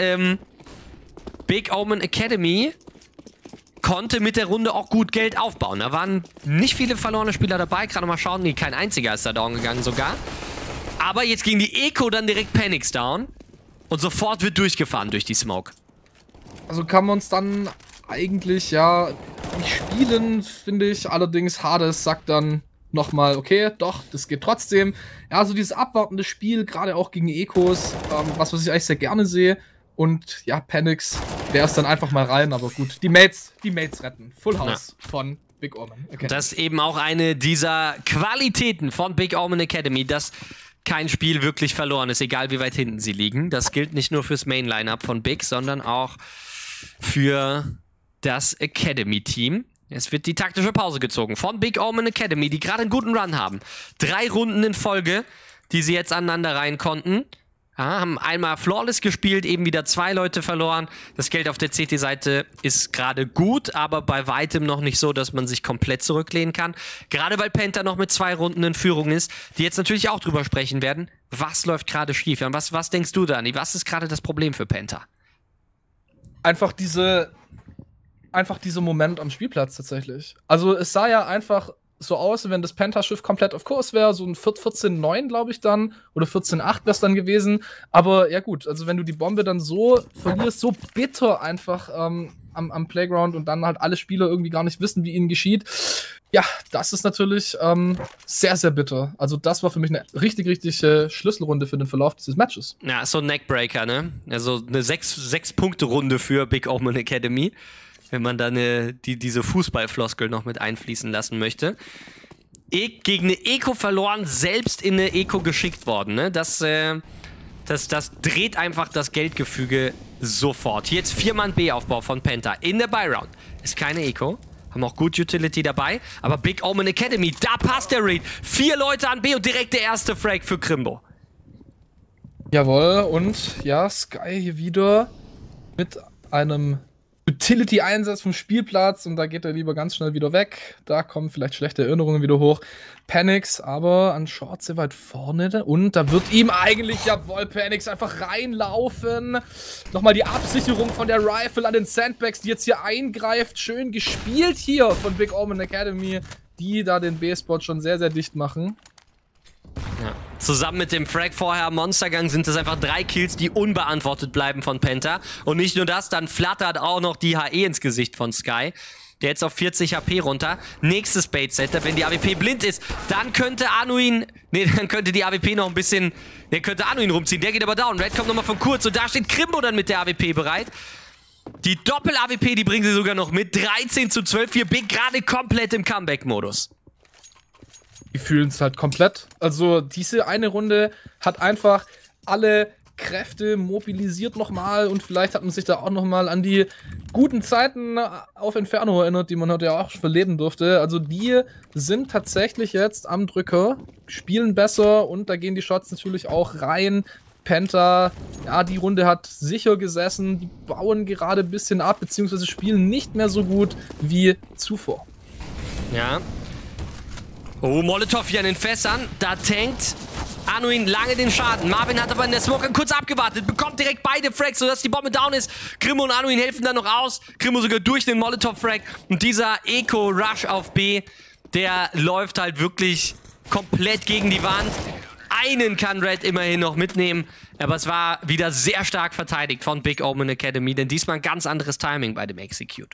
Big Omen Academy konnte mit der Runde auch gut Geld aufbauen. Da waren nicht viele verlorene Spieler dabei. Gerade mal schauen, nee, kein einziger ist da down gegangen sogar. Aber jetzt ging die Eco dann direkt Panix down. Und sofort wird durchgefahren durch die Smoke. Also kann man uns dann eigentlich, ja, nicht spielen, finde ich. Allerdings Hades sagt dann nochmal, okay, doch, das geht trotzdem. Ja, also dieses abwartende Spiel, gerade auch gegen Ecos, was ich eigentlich sehr gerne sehe. Und ja, Panix, der ist dann einfach mal rein, aber gut. Die Mates retten. Full House von Big Omen Academy. Das ist eben auch eine dieser Qualitäten von Big Omen Academy, dass kein Spiel wirklich verloren ist, egal wie weit hinten sie liegen. Das gilt nicht nur fürs Main-Line-Up von Big, sondern auch für das Academy-Team. Es wird die taktische Pause gezogen von Big Omen Academy, die gerade einen guten Run haben. 3 Runden in Folge, die sie jetzt aneinander rein konnten. Ja, haben einmal flawless gespielt, eben wieder 2 Leute verloren. Das Geld auf der CT-Seite ist gerade gut, aber bei weitem noch nicht so, dass man sich komplett zurücklehnen kann. Gerade weil Penta noch mit 2 Runden in Führung ist, die jetzt natürlich auch drüber sprechen werden. Was läuft gerade schief? Ja, was denkst du, Dani? Was ist gerade das Problem für Penta? Einfach dieser Moment am Spielplatz tatsächlich. Also es sah ja einfach so aus, wenn das Penta-Schiff komplett auf Kurs wäre, so ein 14-9, glaube ich dann, oder 14-8 wäre es dann gewesen. Aber ja gut, also wenn du die Bombe dann so verlierst, so bitter einfach am Playground und dann halt alle Spieler irgendwie gar nicht wissen, wie ihnen geschieht, ja, das ist natürlich sehr, sehr bitter. Also das war für mich eine richtig, richtig Schlüsselrunde für den Verlauf dieses Matches. Ja, so ein Neckbreaker, ne? Also eine 6-Punkte-Runde für Big Omen Academy, wenn man dann diese Fußballfloskel noch mit einfließen lassen möchte. Gegen eine Eco verloren, selbst in eine Eco geschickt worden, ne? Das dreht einfach das Geldgefüge sofort. Hier jetzt 4-Mann B-Aufbau von Penta in der Buy-Round. Ist keine Eco. Haben auch gut Utility dabei. Aber Big Omen Academy, da passt der Read. 4 Leute an B und direkt der erste Frag für Krimbo. Jawohl, und ja, Sky hier wieder mit einem Utility-Einsatz vom Spielplatz und da geht er lieber ganz schnell wieder weg. Da kommen vielleicht schlechte Erinnerungen wieder hoch. Panix aber an Short sehr weit vorne und da wird ihm eigentlich, jawohl, Panix einfach reinlaufen. Nochmal die Absicherung von der Rifle an den Sandbags, die jetzt hier eingreift. Schön gespielt hier von Big Omen Academy, die da den B-Spot schon sehr, sehr dicht machen. Ja. Zusammen mit dem Frag vorher am Monstergang sind es einfach 3 Kills, die unbeantwortet bleiben von Penta. Und nicht nur das, dann flattert auch noch die HE ins Gesicht von Sky. Der jetzt auf 40 HP runter. Nächstes Bait-Setup, wenn die AWP blind ist, dann könnte Anuin... Nee, dann könnte die AWP noch ein bisschen... Der könnte Anuin rumziehen, der geht aber down. Red kommt nochmal von kurz und da steht Krimbo dann mit der AWP bereit. Die Doppel-AWP, die bringen sie sogar noch mit. 13:12, hier Big gerade komplett im Comeback-Modus. Die fühlen es halt komplett. Also diese eine Runde hat einfach alle Kräfte mobilisiert nochmal und vielleicht hat man sich da auch nochmal an die guten Zeiten auf Inferno erinnert, die man heute ja auch verleben durfte. Also die sind tatsächlich jetzt am Drücker, spielen besser und da gehen die Shots natürlich auch rein. Penta, ja, die Runde hat sicher gesessen, die bauen gerade ein bisschen ab, beziehungsweise spielen nicht mehr so gut wie zuvor. Ja. Oh, Molotov hier an den Fässern. Da tankt Anuin lange den Schaden. Marvin hat aber in der Smoke kurz abgewartet, bekommt direkt beide Frags, sodass die Bombe down ist. Krimbo und Anuin helfen dann noch aus. Krimbo sogar durch den Molotov-Frag. Und dieser Eco-Rush auf B, der läuft halt wirklich komplett gegen die Wand. Einen kann Red immerhin noch mitnehmen, aber es war wieder sehr stark verteidigt von Big Omen Academy, denn diesmal ein ganz anderes Timing bei dem Execute.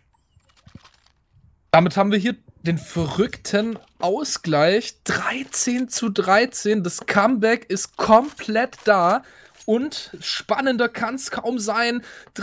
Damit haben wir hier den verrückten Ausgleich. 13:13. Das Comeback ist komplett da. Und spannender kann es kaum sein.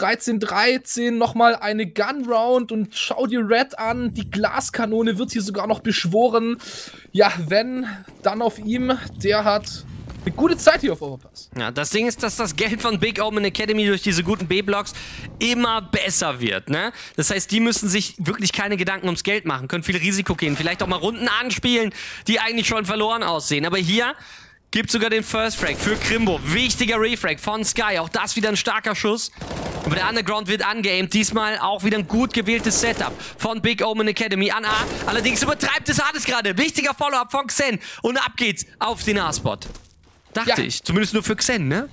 13:13, nochmal eine Gun-Round und schau dir Red an. Die Glaskanone wird hier sogar noch beschworen. Ja, wenn, dann auf ihm. Der hat eine gute Zeit hier auf Overpass. Ja, das Ding ist, dass das Geld von Big Omen Academy durch diese guten B-Blocks immer besser wird, ne? Das heißt, die müssen sich wirklich keine Gedanken ums Geld machen, können viel Risiko gehen, vielleicht auch mal Runden anspielen, die eigentlich schon verloren aussehen. Aber hier gibt sogar den First Frag für Krimbo. Wichtiger Refrag von Sky, auch das wieder ein starker Schuss. Aber der Underground wird angeaimt, diesmal auch wieder ein gut gewähltes Setup von Big Omen Academy an A. Allerdings übertreibt es Hades gerade. Wichtiger Follow-up von Xen und ab geht's auf den A-Spot. Dachte ich. Zumindest nur für Xen, ne?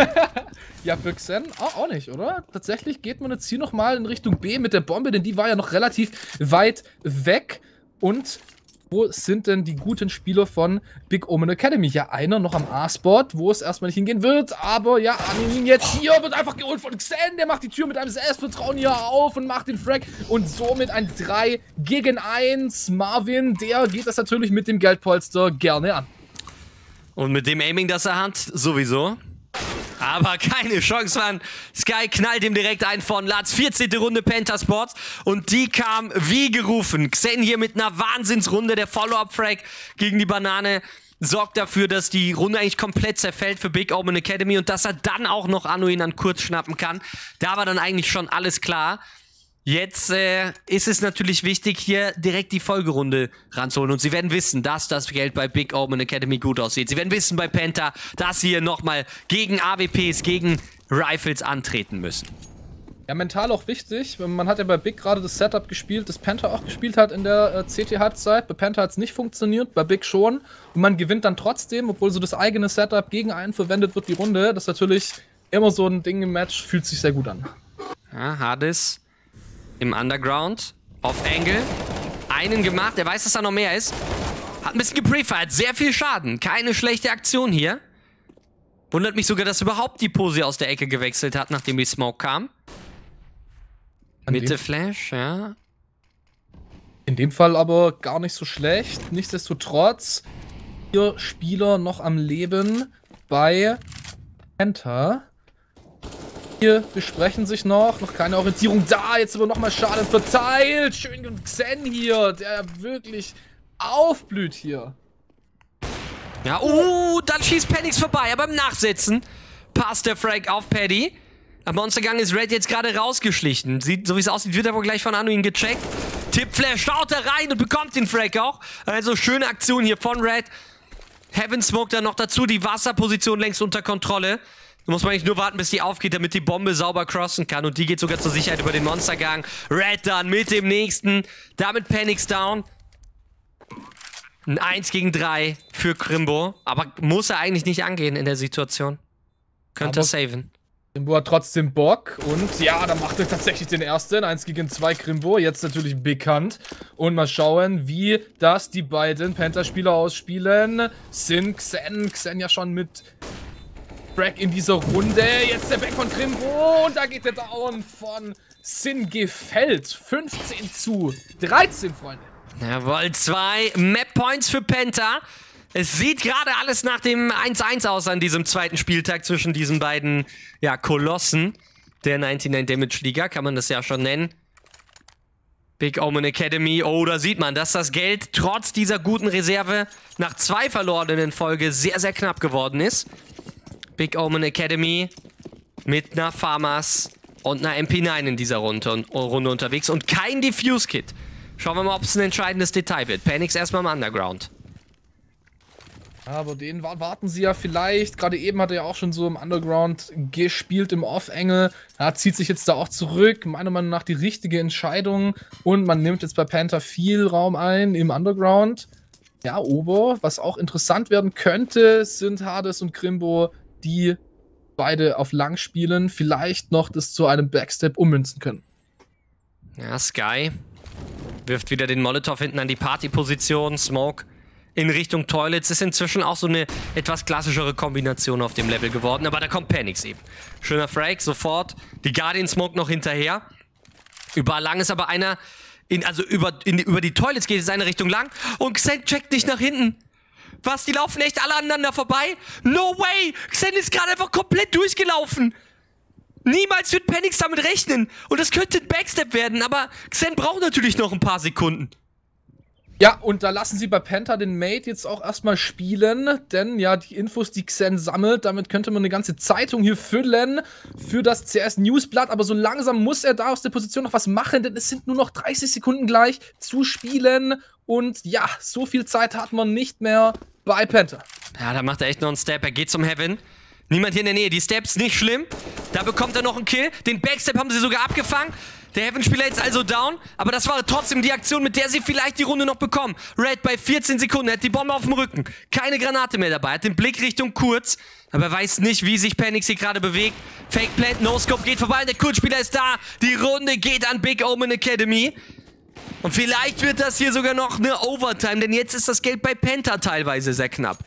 Ja, für Xen auch nicht, oder? Tatsächlich geht man jetzt hier nochmal in Richtung B mit der Bombe, denn die war ja noch relativ weit weg. Und wo sind denn die guten Spieler von Big Omen Academy? Ja, einer noch am A-Spot, wo es erstmal nicht hingehen wird. Aber ja, Anuin jetzt hier wird einfach geholt von Xen. Der macht die Tür mit einem Selbstvertrauen hier auf und macht den Frag. Und somit ein 3 gegen 1. Marvin, der geht das natürlich mit dem Geldpolster gerne an. Und mit dem Aiming, das er hat, sowieso. Aber keine Chance, Mann. Sky knallt ihm direkt ein von Latz. 14. Runde Penta Sports. Und die kam wie gerufen. Xen hier mit einer Wahnsinnsrunde. Der Follow-up-Frag gegen die Banane sorgt dafür, dass die Runde eigentlich komplett zerfällt für Big Omen Academy. Und dass er dann auch noch Anuin an kurz schnappen kann. Da war dann eigentlich schon alles klar. Jetzt ist es natürlich wichtig, hier direkt die Folgerunde ranzuholen. Und sie werden wissen, dass das Geld bei Big Omen Academy gut aussieht. Sie werden wissen bei Penta, dass sie hier nochmal gegen AWPs, gegen Rifles antreten müssen. Ja, mental auch wichtig. Man hat ja bei Big gerade das Setup gespielt, das Penta auch gespielt hat in der CT-Halbzeit. Bei Penta hat es nicht funktioniert, bei Big schon. Und man gewinnt dann trotzdem, obwohl so das eigene Setup gegen einen verwendet wird, die Runde. Das ist natürlich immer so ein Ding im Match, fühlt sich sehr gut an. Ja, Hades im Underground, auf Angle, einen gemacht, er weiß, dass da noch mehr ist, hat ein bisschen geprefired, sehr viel Schaden, keine schlechte Aktion hier. Wundert mich sogar, dass überhaupt die Pose aus der Ecke gewechselt hat, nachdem die Smoke kam. Mitte Flash, ja. In dem Fall aber gar nicht so schlecht, nichtsdestotrotz, 4 Spieler noch am Leben bei Penta. Hier besprechen sich noch keine Orientierung da, jetzt aber nochmal Schaden verteilt. Schön und Xen hier, der wirklich aufblüht hier. Ja, dann schießt Pennix vorbei, aber im Nachsetzen passt der Frag auf Paddy. Am Monstergang ist Red jetzt gerade rausgeschlichen. So wie es aussieht, wird er wohl gleich von Anuin gecheckt. Tippflash, schaut da rein und bekommt den Frag auch. Also schöne Aktion hier von Red. Heaven Smoke dann noch dazu, die Wasserposition längst unter Kontrolle. Da muss man eigentlich nur warten, bis die aufgeht, damit die Bombe sauber crossen kann. Und die geht sogar zur Sicherheit über den Monstergang. Red dann mit dem nächsten. Damit Pennix down. Ein 1 gegen 3 für Krimbo. Aber muss er eigentlich nicht angehen in der Situation. Könnte saven. Krimbo hat trotzdem Bock und ja, da macht er tatsächlich den ersten. 1 gegen 2 Krimbo, jetzt natürlich bekannt. Und mal schauen, wie das die beiden Penta-Spieler ausspielen. Xen ja schon mit Frag in dieser Runde. Jetzt der Back von Krimbo und da geht der Down von Sin gefällt. 15:13, Freunde. Jawohl, 2 Map-Points für Penta. Es sieht gerade alles nach dem 1-1 aus an diesem zweiten Spieltag zwischen diesen beiden, ja, Kolossen der 99 Damage Liga, kann man das ja schon nennen. Big Omen Academy, oh, da sieht man, dass das Geld trotz dieser guten Reserve nach 2 verlorenen in Folge sehr, sehr knapp geworden ist. Big Omen Academy mit einer Farmers und einer MP9 in dieser Runde unterwegs und kein Diffuse-Kit. Schauen wir mal, ob es ein entscheidendes Detail wird. Panix erstmal im Underground. Aber den warten sie ja vielleicht. Gerade eben hat er ja auch schon so im Underground gespielt, im Off-Angle. Er zieht sich jetzt da auch zurück. Meiner Meinung nach die richtige Entscheidung. Und man nimmt jetzt bei Panther viel Raum ein im Underground. Ja, Ober, was auch interessant werden könnte, sind Hades und Krimbo, die beide auf lang spielen. Vielleicht noch das zu einem Backstep ummünzen können. Ja, Sky wirft wieder den Molotov hinten an die Party-Position. Smoke in Richtung Toilets ist inzwischen auch so eine etwas klassischere Kombination auf dem Level geworden. Aber da kommt Panix eben. Schöner Frag, sofort. Die Guardian Smoke noch hinterher. Überall lang ist aber einer, über die Toilets geht es eine Richtung lang. Und Xen checkt nicht nach hinten. Was, die laufen echt alle aneinander vorbei? No way! Xen ist gerade einfach komplett durchgelaufen. Niemals wird Panix damit rechnen. Und das könnte ein Backstep werden, aber Xen braucht natürlich noch ein paar Sekunden. Ja, und da lassen sie bei Penta den Mate jetzt auch erstmal spielen, denn ja, die Infos, die Xen sammelt, damit könnte man eine ganze Zeitung hier füllen für das CS Newsblatt, aber so langsam muss er da aus der Position noch was machen, denn es sind nur noch 30 Sekunden gleich zu spielen und ja, so viel Zeit hat man nicht mehr bei Penta. Ja, da macht er echt noch einen Step, er geht zum Heaven. Niemand hier in der Nähe, die Steps nicht schlimm, da bekommt er noch einen Kill, den Backstep haben sie sogar abgefangen. Der Heaven-Spieler jetzt also down, aber das war trotzdem die Aktion, mit der sie vielleicht die Runde noch bekommen. Red bei 14 Sekunden, er hat die Bombe auf dem Rücken. Keine Granate mehr dabei, hat den Blick Richtung Kurz, aber weiß nicht, wie sich Panix hier gerade bewegt. Fake Plant, No-Scope geht vorbei, der Kurzspieler ist da. Die Runde geht an Big Omen Academy. Und vielleicht wird das hier sogar noch eine Overtime, denn jetzt ist das Geld bei Penta teilweise sehr knapp.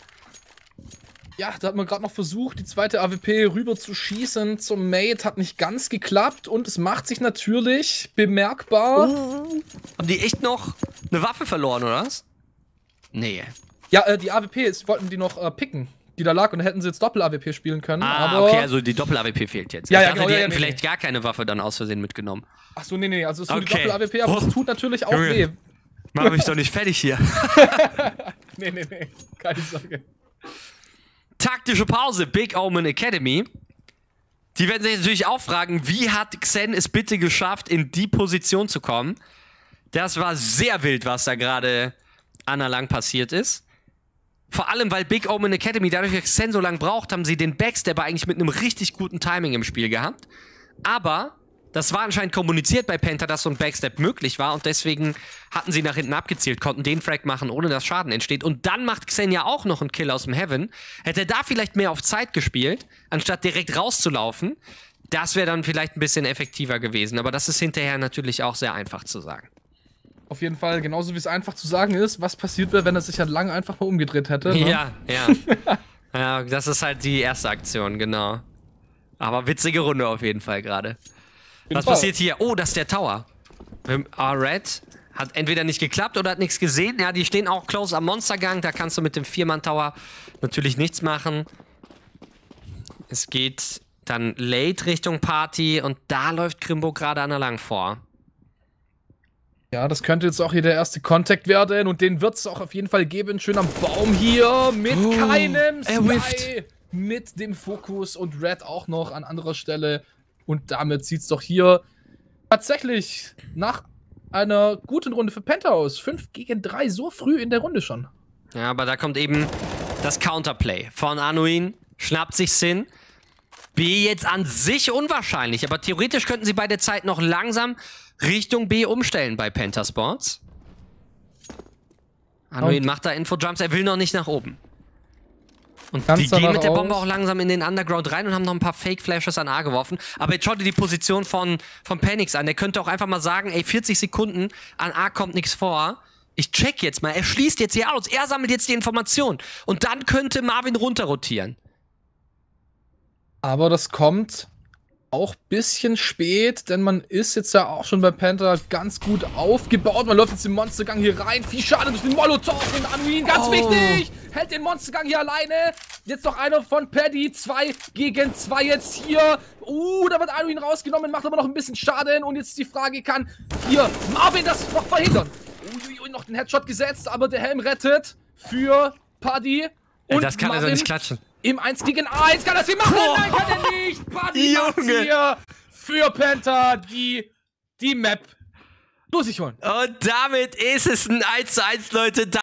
Ja, da hat man gerade noch versucht, die zweite AWP rüber zu schießen zum Mate. Hat nicht ganz geklappt und es macht sich natürlich bemerkbar. Haben die echt noch eine Waffe verloren, oder was? Nee. Ja, die AWP, wollten die noch picken, die da lag und da hätten sie jetzt Doppel-AWP spielen können. Aber okay, also die Doppel-AWP fehlt jetzt. Ja, ich ja, dachte, genau, die hätten vielleicht gar keine Waffe dann aus Versehen mitgenommen. Ach so, nee, also es ist nur die Doppel-AWP, aber es tut natürlich auch weh. Mach mich doch nicht fertig hier. Nee, keine Sorge. Taktische Pause, Big Omen Academy. Die werden sich natürlich auch fragen, wie hat Xen es bitte geschafft, in die Position zu kommen? Das war sehr wild, was da gerade lang passiert ist. Vor allem, weil Big Omen Academy, dadurch, dass Xen so lange braucht, haben sie den Backstepper eigentlich mit einem richtig guten Timing im Spiel gehabt. Aber das war anscheinend kommuniziert bei Penta, dass so ein Backstep möglich war und deswegen hatten sie nach hinten abgezielt, konnten den Frag machen, ohne dass Schaden entsteht. Und dann macht Xen ja auch noch einen Kill aus dem Heaven. Hätte er da vielleicht mehr auf Zeit gespielt, anstatt direkt rauszulaufen, das wäre dann vielleicht ein bisschen effektiver gewesen. Aber das ist hinterher natürlich auch sehr einfach zu sagen. Auf jeden Fall, genauso wie es einfach zu sagen ist, was passiert wäre, wenn er sich halt lang einfach mal umgedreht hätte. Ne? Ja. Ja, das ist halt die erste Aktion, genau. Aber witzige Runde auf jeden Fall gerade. Was passiert hier? Oh, das ist der Tower. Red hat entweder nicht geklappt oder hat nichts gesehen. Ja, die stehen auch close am Monstergang. Da kannst du mit dem 4-Mann-Tower natürlich nichts machen. Es geht dann late Richtung Party und da läuft Krimbo gerade an der Lang vor. Ja, das könnte jetzt auch hier der erste Kontakt werden und den wird es auch auf jeden Fall geben. Schön am Baum hier mit keinem Sky, mit dem Fokus und Red auch noch an anderer Stelle. Und damit sieht es doch hier tatsächlich nach einer guten Runde für Penta aus. 5 gegen 3, so früh in der Runde schon. Ja, aber da kommt eben das Counterplay von Anuin, schnappt sich Sin. B jetzt an sich unwahrscheinlich, aber theoretisch könnten sie bei der Zeit noch langsam Richtung B umstellen bei Penta Sports. Anuin macht da Info-Jumps, er will noch nicht nach oben. Und Ganz die gehen danach mit der Bombe aus. auch langsam in den Underground rein und haben noch ein paar Fake-Flashes an A geworfen. Aber jetzt schau dir die Position von Panix an. Der könnte auch einfach mal sagen, ey, 40 Sekunden, an A kommt nichts vor. Ich check jetzt mal. Er schließt jetzt hier aus. Er sammelt jetzt die Information. Und dann könnte Marvin runterrotieren. Aber das kommt auch ein bisschen spät, denn man ist jetzt ja auch schon bei Panther ganz gut aufgebaut. Man läuft jetzt den Monstergang hier rein. Viel Schade durch den Molotov und Anduin. Ganz wichtig! Hält den Monstergang hier alleine. Jetzt noch einer von Paddy. 2 gegen 2 jetzt hier. Da wird Anduin rausgenommen, macht aber noch ein bisschen Schaden. Und jetzt die Frage, kann hier Marvin das noch verhindern? Noch den Headshot gesetzt, aber der Helm rettet für Paddy. Und Das kann Marvin also nicht klatschen. im 1 gegen 1 kann das hier machen. Nein, kann er nicht. Paddy macht's Junge. hier für Panther, die Map durchholen. Und damit ist es ein 1:1, Leute.